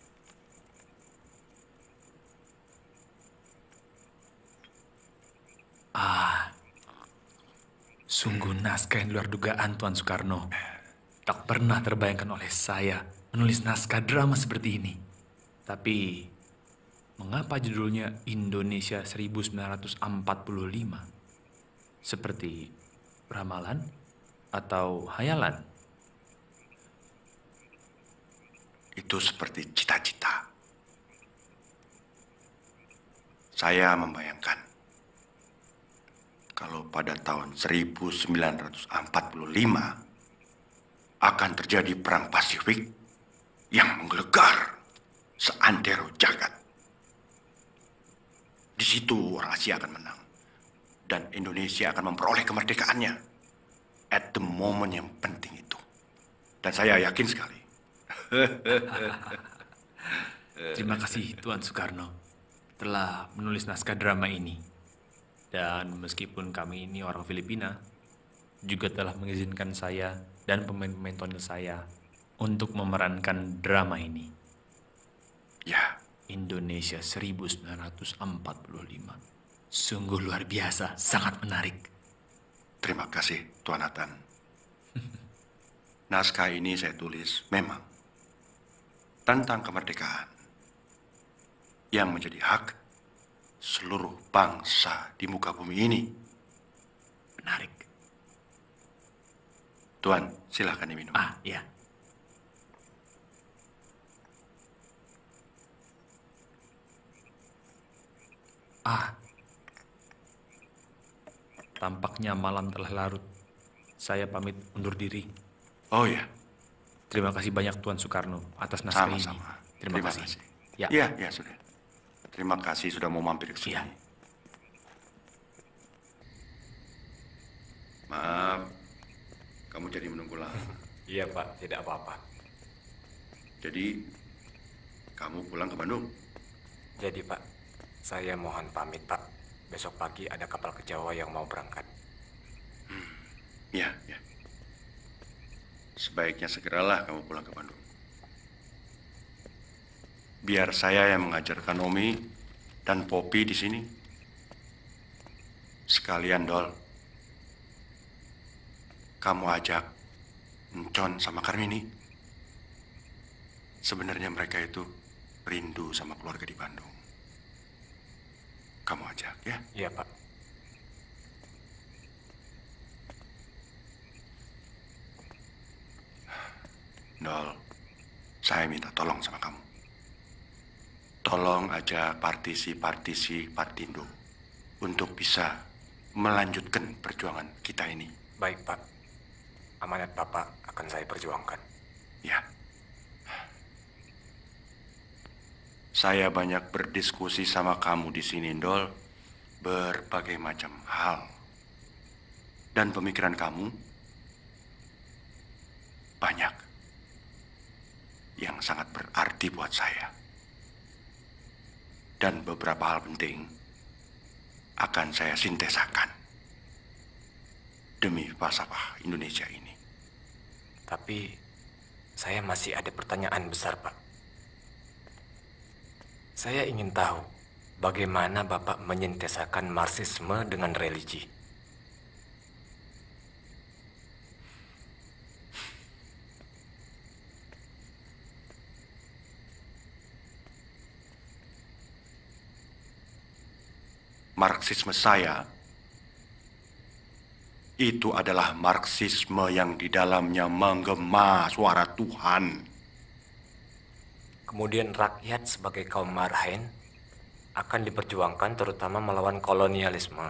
Ah, sungguh naskah yang luar dugaan, Tuan Soekarno. Tak pernah terbayangkan oleh saya menulis naskah drama seperti ini. Tapi, mengapa judulnya Indonesia seribu sembilan ratus empat puluh lima? Seperti ramalan atau hayalan? Itu seperti cita-cita. Saya membayangkan kalau pada tahun seribu sembilan ratus empat puluh lima akan terjadi perang Pasifik yang menggelegar seantero jagat. Di situ orang Asia akan menang dan Indonesia akan memperoleh kemerdekaannya at the moment yang penting itu. Dan saya yakin sekali. Terima kasih Tuan Soekarno telah menulis naskah drama ini. Dan meskipun kami ini orang Filipina, juga telah mengizinkan saya dan pemain-pemain tonil saya untuk memerankan drama ini. Ya. Indonesia seribu sembilan ratus empat puluh lima. Sungguh luar biasa, sangat menarik. Terima kasih, Tuan Nathan. Naskah ini saya tulis memang tentang kemerdekaan yang menjadi hak seluruh bangsa di muka bumi ini. Menarik. Tuan, silahkan diminum. Ah, iya. Ah, tampaknya malam telah larut. Saya pamit undur diri. Oh ya. Terima kasih banyak Tuan Soekarno atas naskah ini. Sama-sama. Terima, Terima kasih. kasih. Ya. Ya, ya sudah. Terima kasih sudah mau mampir ke sini. Ya. Maaf, kamu jadi menunggu lama. Iya Pak, tidak apa-apa. Jadi, kamu pulang ke Bandung? Jadi Pak, saya mohon pamit Pak. Besok pagi ada kapal ke Jawa yang mau berangkat. Hmm, ya, ya. Sebaiknya segeralah kamu pulang ke Bandung. Biar saya yang mengajarkan Omi dan Poppy di sini. Sekalian, Dol. Kamu ajak Encon sama Karmini. Sebenarnya mereka itu rindu sama keluarga di Bandung. Kamu ajak, ya? Iya, Pak. Dol, saya minta tolong sama kamu. Tolong aja partisi-partisi Partindo untuk bisa melanjutkan perjuangan kita ini. Baik, Pak. Amanat Bapak akan saya perjuangkan. Ya. Saya banyak berdiskusi sama kamu di sini, Dol. Berbagai macam hal. Dan pemikiran kamu banyak yang sangat berarti buat saya. Dan beberapa hal penting akan saya sintesakan demi falsafah Indonesia ini. Tapi saya masih ada pertanyaan besar, Pak. Saya ingin tahu bagaimana Bapak menyintesakan Marxisme dengan religi. Marxisme saya Itu adalah Marxisme yang di dalamnya menggema suara Tuhan. Kemudian rakyat sebagai kaum marhain akan diperjuangkan terutama melawan kolonialisme.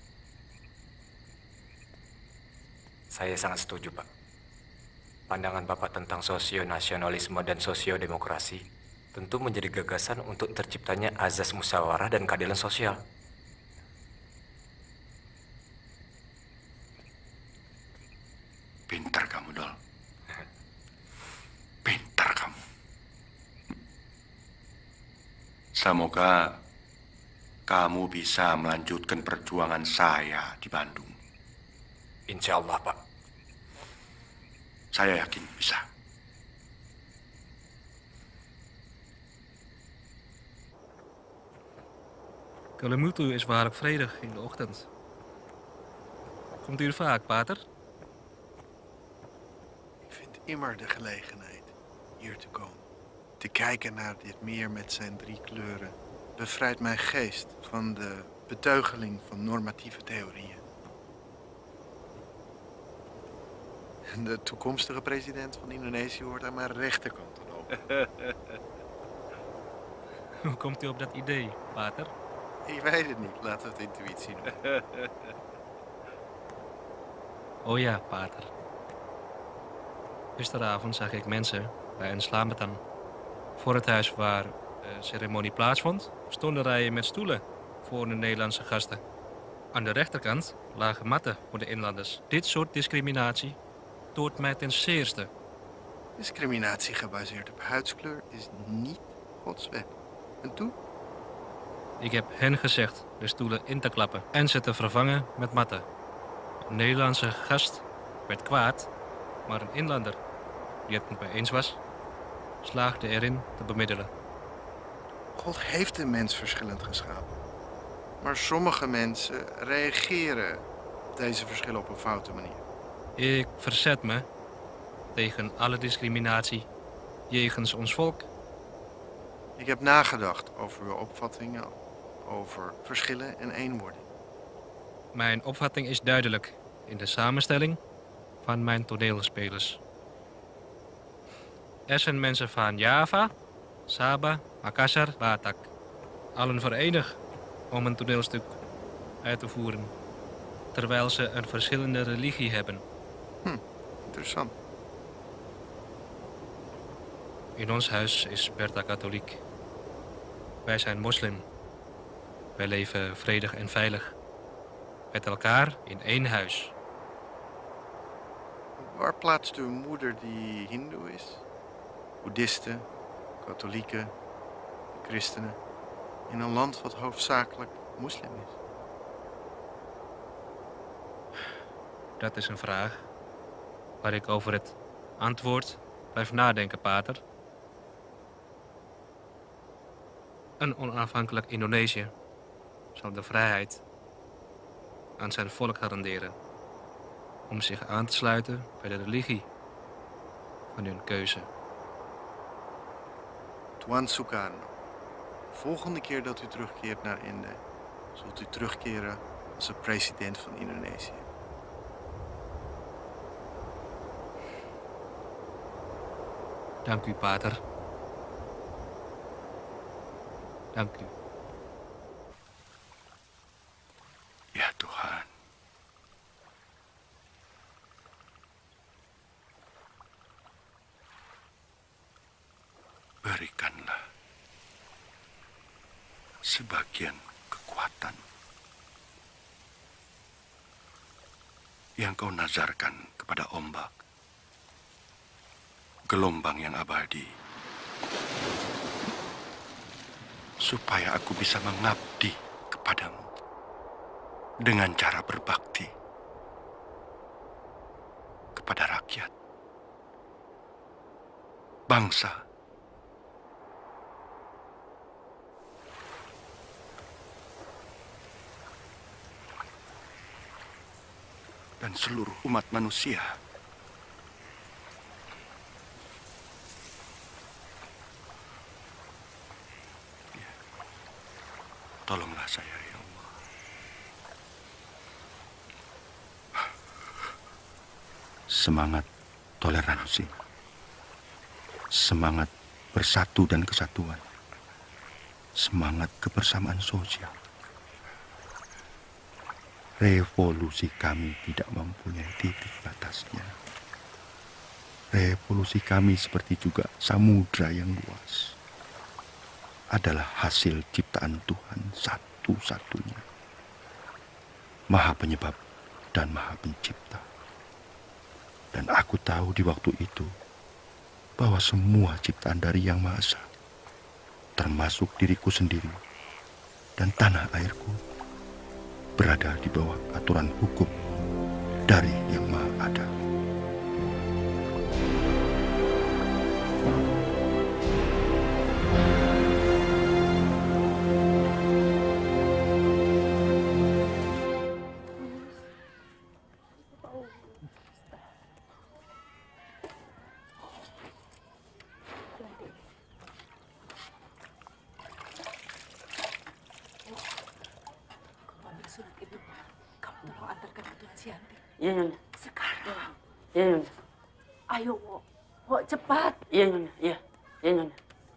Saya sangat setuju, Pak. Pandangan Bapak tentang sosio-nasionalisme dan sosio-demokrasi tentu menjadi gagasan untuk terciptanya azas musyawarah dan keadilan sosial. Pintar kamu, Dol. Pintar kamu. Semoga kamu bisa melanjutkan perjuangan saya di Bandung. Insya Allah, Pak. Saya yakin bisa. Kalemutu is waarlijk vredig in de ochtend. Komt u er vaak, pater? Ik vind immer de gelegenheid hier te komen. Te kijken naar dit meer met zijn drie kleuren bevrijdt mijn geest van de beteugeling van normatieve theorieën. En de toekomstige president van Indonesië hoort aan mijn rechterkant te lopen. Hoe komt u op dat idee, pater? Ik weet het niet, laten we het intuïtie noemen. Oh ja, pater. Gisteravond zag ik mensen bij een slaanbetan. Voor het huis waar de ceremonie plaatsvond, stonden rijen met stoelen voor de Nederlandse gasten. Aan de rechterkant lagen matten voor de inlanders. Dit soort discriminatie stoort mij ten zeerste. Discriminatie gebaseerd op huidskleur is niet Gods wet. En toen? Ik heb hen gezegd de stoelen in te klappen en ze te vervangen met matten. Een Nederlandse gast werd kwaad, maar een inlander, die het niet mee eens was, slaagde erin te bemiddelen. God heeft de mens verschillend geschapen. Maar sommige mensen reageren op deze verschillen op een foute manier. Ik verzet me tegen alle discriminatie jegens ons volk. Ik heb nagedacht over uw opvattingen over verschillen en eenwording. Mijn opvatting is duidelijk in de samenstelling van mijn toneelspelers. Er zijn mensen van Java, Sabah, Makassar, Batak. Allen verenigd om een toneelstuk uit te voeren, terwijl ze een verschillende religie hebben. Hm, interessant. In ons huis is Bertha katholiek. Wij zijn moslim. Wij leven vredig en veilig. Met elkaar in één huis. Waar plaatst uw moeder die hindoe is? Boeddhisten, katholieken, christenen. In een land wat hoofdzakelijk moslim is. Dat is een vraag waar ik over het antwoord blijf nadenken, pater. Een onafhankelijk Indonesië zal de vrijheid aan zijn volk garanderen om zich aan te sluiten bij de religie van hun keuze. Tuan Sukarno, volgende keer dat u terugkeert naar Indië, zult u terugkeren als de president van Indonesië. Dank u, pater. Dank u. Ya Tuhan. Berikanlah sebagian kekuatan yang kau nazarkan kepada ombak, gelombang yang abadi, supaya aku bisa mengabdi kepadamu dengan cara berbakti kepada rakyat, bangsa, dan seluruh umat manusia. Ya. Tolonglah saya, ya Allah. semangat toleransi, semangat bersatu dan kesatuan, semangat kebersamaan sosial. Revolusi kami tidak mempunyai titik batasnya. Revolusi kami seperti juga samudra yang luas, adalah hasil ciptaan Tuhan satu-satunya, Maha Penyebab dan Maha Pencipta. Dan aku tahu di waktu itu bahwa semua ciptaan dari Yang Maha Esa, termasuk diriku sendiri dan tanah airku, berada di bawah aturan hukum dari Yang Maha Ada. Iya, Nyonya. Sekarang. Iya, Nyonya. Ayo, Wo. Wo, cepat. Iya, Nyonya. Iya. Iya, Nyonya.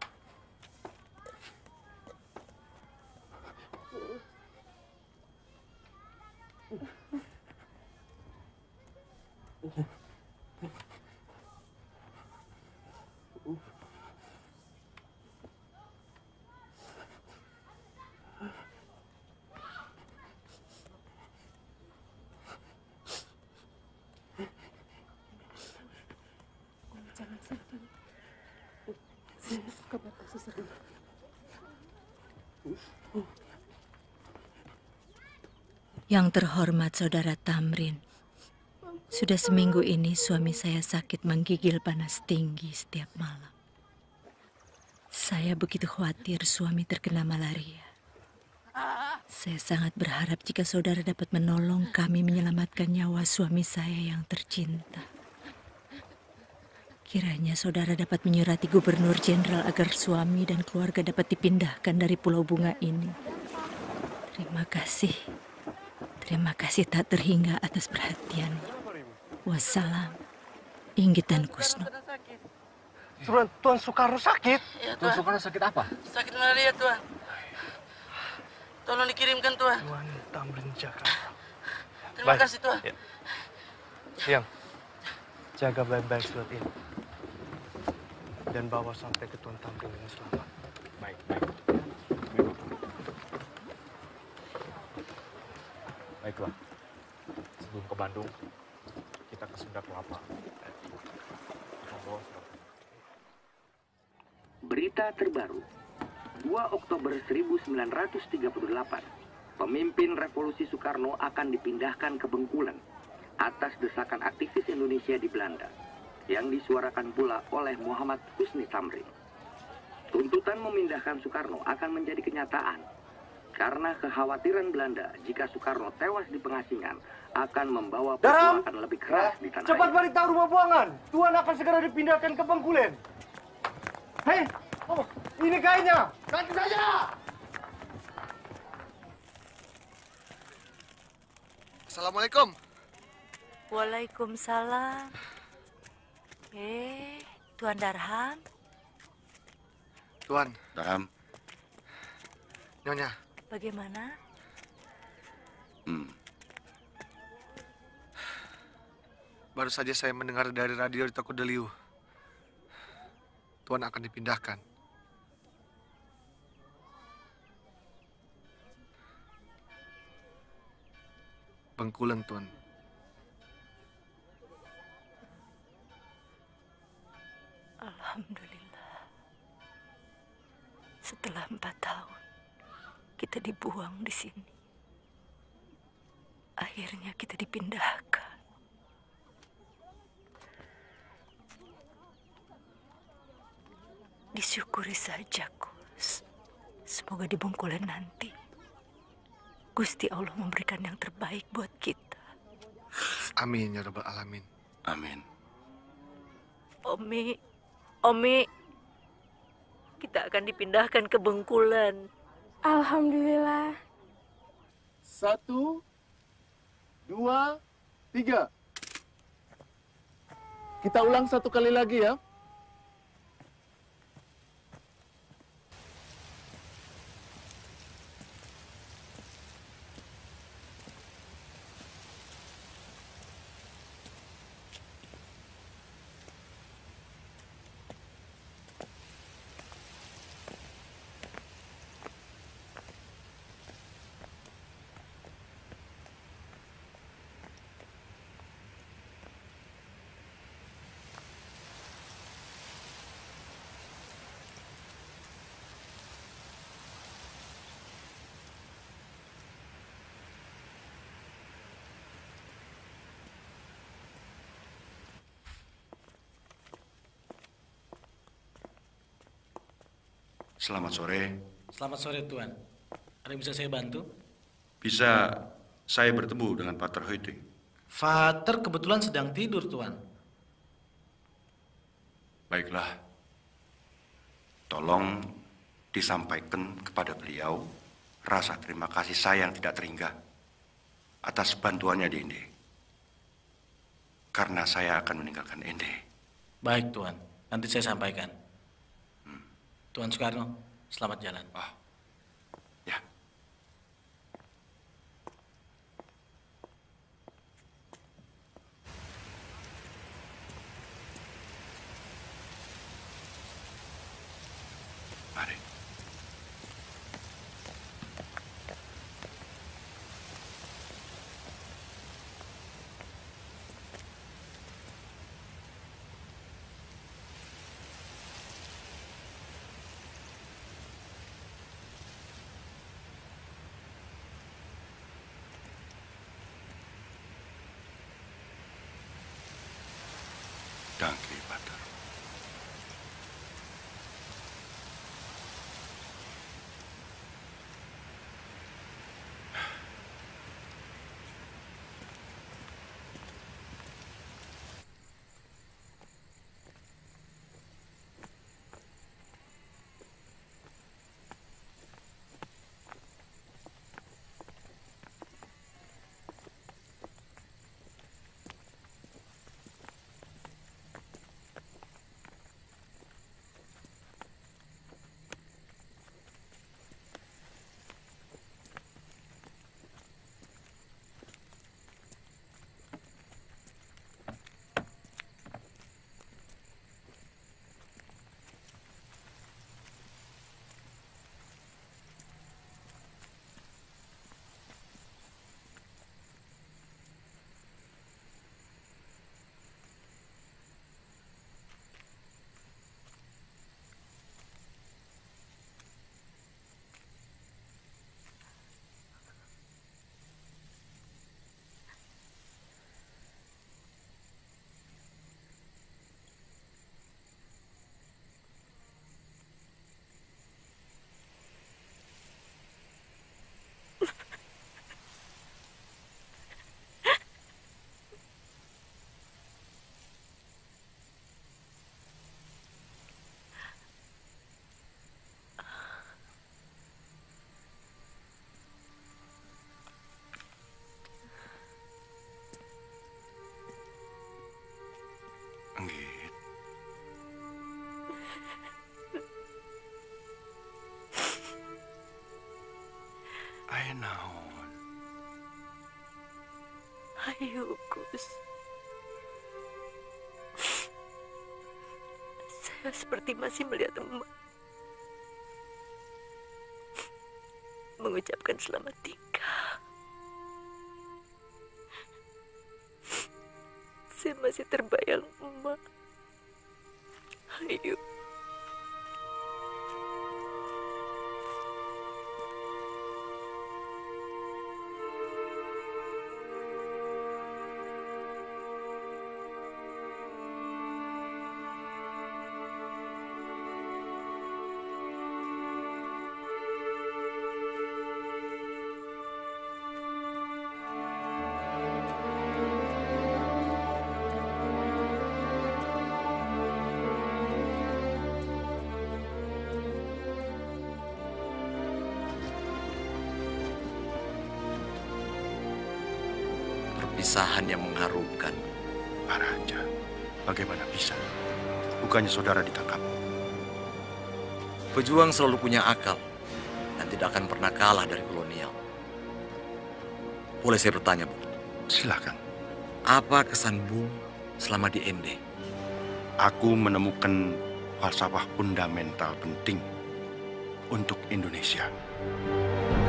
Jangan sedih. Kabar susah. Yang terhormat Saudara Tamrin, sudah seminggu ini suami saya sakit menggigil panas tinggi setiap malam. Saya begitu khawatir suami terkena malaria. Saya sangat berharap jika saudara dapat menolong kami menyelamatkan nyawa suami saya yang tercinta. Kiranya saudara dapat menyurati Gubernur Jenderal agar suami dan keluarga dapat dipindahkan dari Pulau Bunga ini. Terima kasih. Terima kasih tak terhingga atas perhatiannya. Wassalam. Inggit dan Kusno. Tuan, Tuan Soekarno sakit? Iya, Tuan Tuan. Soekarno sakit apa? Sakit malaria, Tuan. Tolong dikirimkan, Tuan. Tuan Tamrin Jakarta. Terima Baik. kasih, Tuan. Ya. Siang. Jaga baik-baik surat ini. Dan bawa sampai ke Tuan Tamrin dengan selamat. Baik, baik. Baiklah. Sebelum ke Bandung, kita ke Sunda Kelapa. Berita terbaru, dua Oktober seribu sembilan ratus tiga puluh delapan, pemimpin revolusi Soekarno akan dipindahkan ke Bengkulen atas desakan aktivis Indonesia di Belanda, yang disuarakan pula oleh Muhammad Husni Tamrin. Tuntutan memindahkan Soekarno akan menjadi kenyataan, karena kekhawatiran Belanda jika Soekarno tewas di pengasingan akan membawa perbuatan lebih keras di tanah Cepat air. balik tahu rumah buangan. Tuan akan segera dipindahkan ke Bengkulen. Hei, oh, ini kainnya. Ganti saja. Assalamualaikum. Waalaikumsalam. Eh, Tuan Darham. Tuan. Darham. Nyonya. Bagaimana? Hmm. Baru saja saya mendengar dari radio di Toko Deliu. Tuan akan dipindahkan. Bengkulen, Tuan. Alhamdulillah. Setelah empat tahun, kita dibuang di sini. Akhirnya kita dipindahkan. Disyukuri saja, Gus. Semoga di Bengkulen nanti Gusti Allah memberikan yang terbaik buat kita. Amin ya Rabbal Alamin. Amin. Omi, Omi, kita akan dipindahkan ke Bengkulen. Alhamdulillah. Satu, dua, tiga. Kita ulang satu kali lagi ya. Selamat sore. Selamat sore, Tuan. Ada yang bisa saya bantu? Bisa saya bertemu dengan Pater Hoyting? Vater kebetulan sedang tidur, Tuan. Baiklah. Tolong disampaikan kepada beliau rasa terima kasih saya yang tidak terhingga atas bantuannya di Ende. Karena saya akan meninggalkan Ende. Baik, Tuan. Nanti saya sampaikan. Tuan Soekarno, selamat jalan. Ah, ya. Mari. Danke, Pater. Anggit. Ayo naon. Ayo, Gus. Saya seperti masih melihat emak mengucapkan selamat tinggal. Saya masih terbayang emak. Ayo. Perpisahan yang mengharukan. Pak Raja, Bagaimana bisa? Bukannya saudara ditangkap? Pejuang selalu punya akal dan tidak akan pernah kalah dari kolonial. Boleh saya bertanya, Bung? Silakan. Apa kesan Bung selama di N D? Aku menemukan falsafah fundamental penting untuk Indonesia.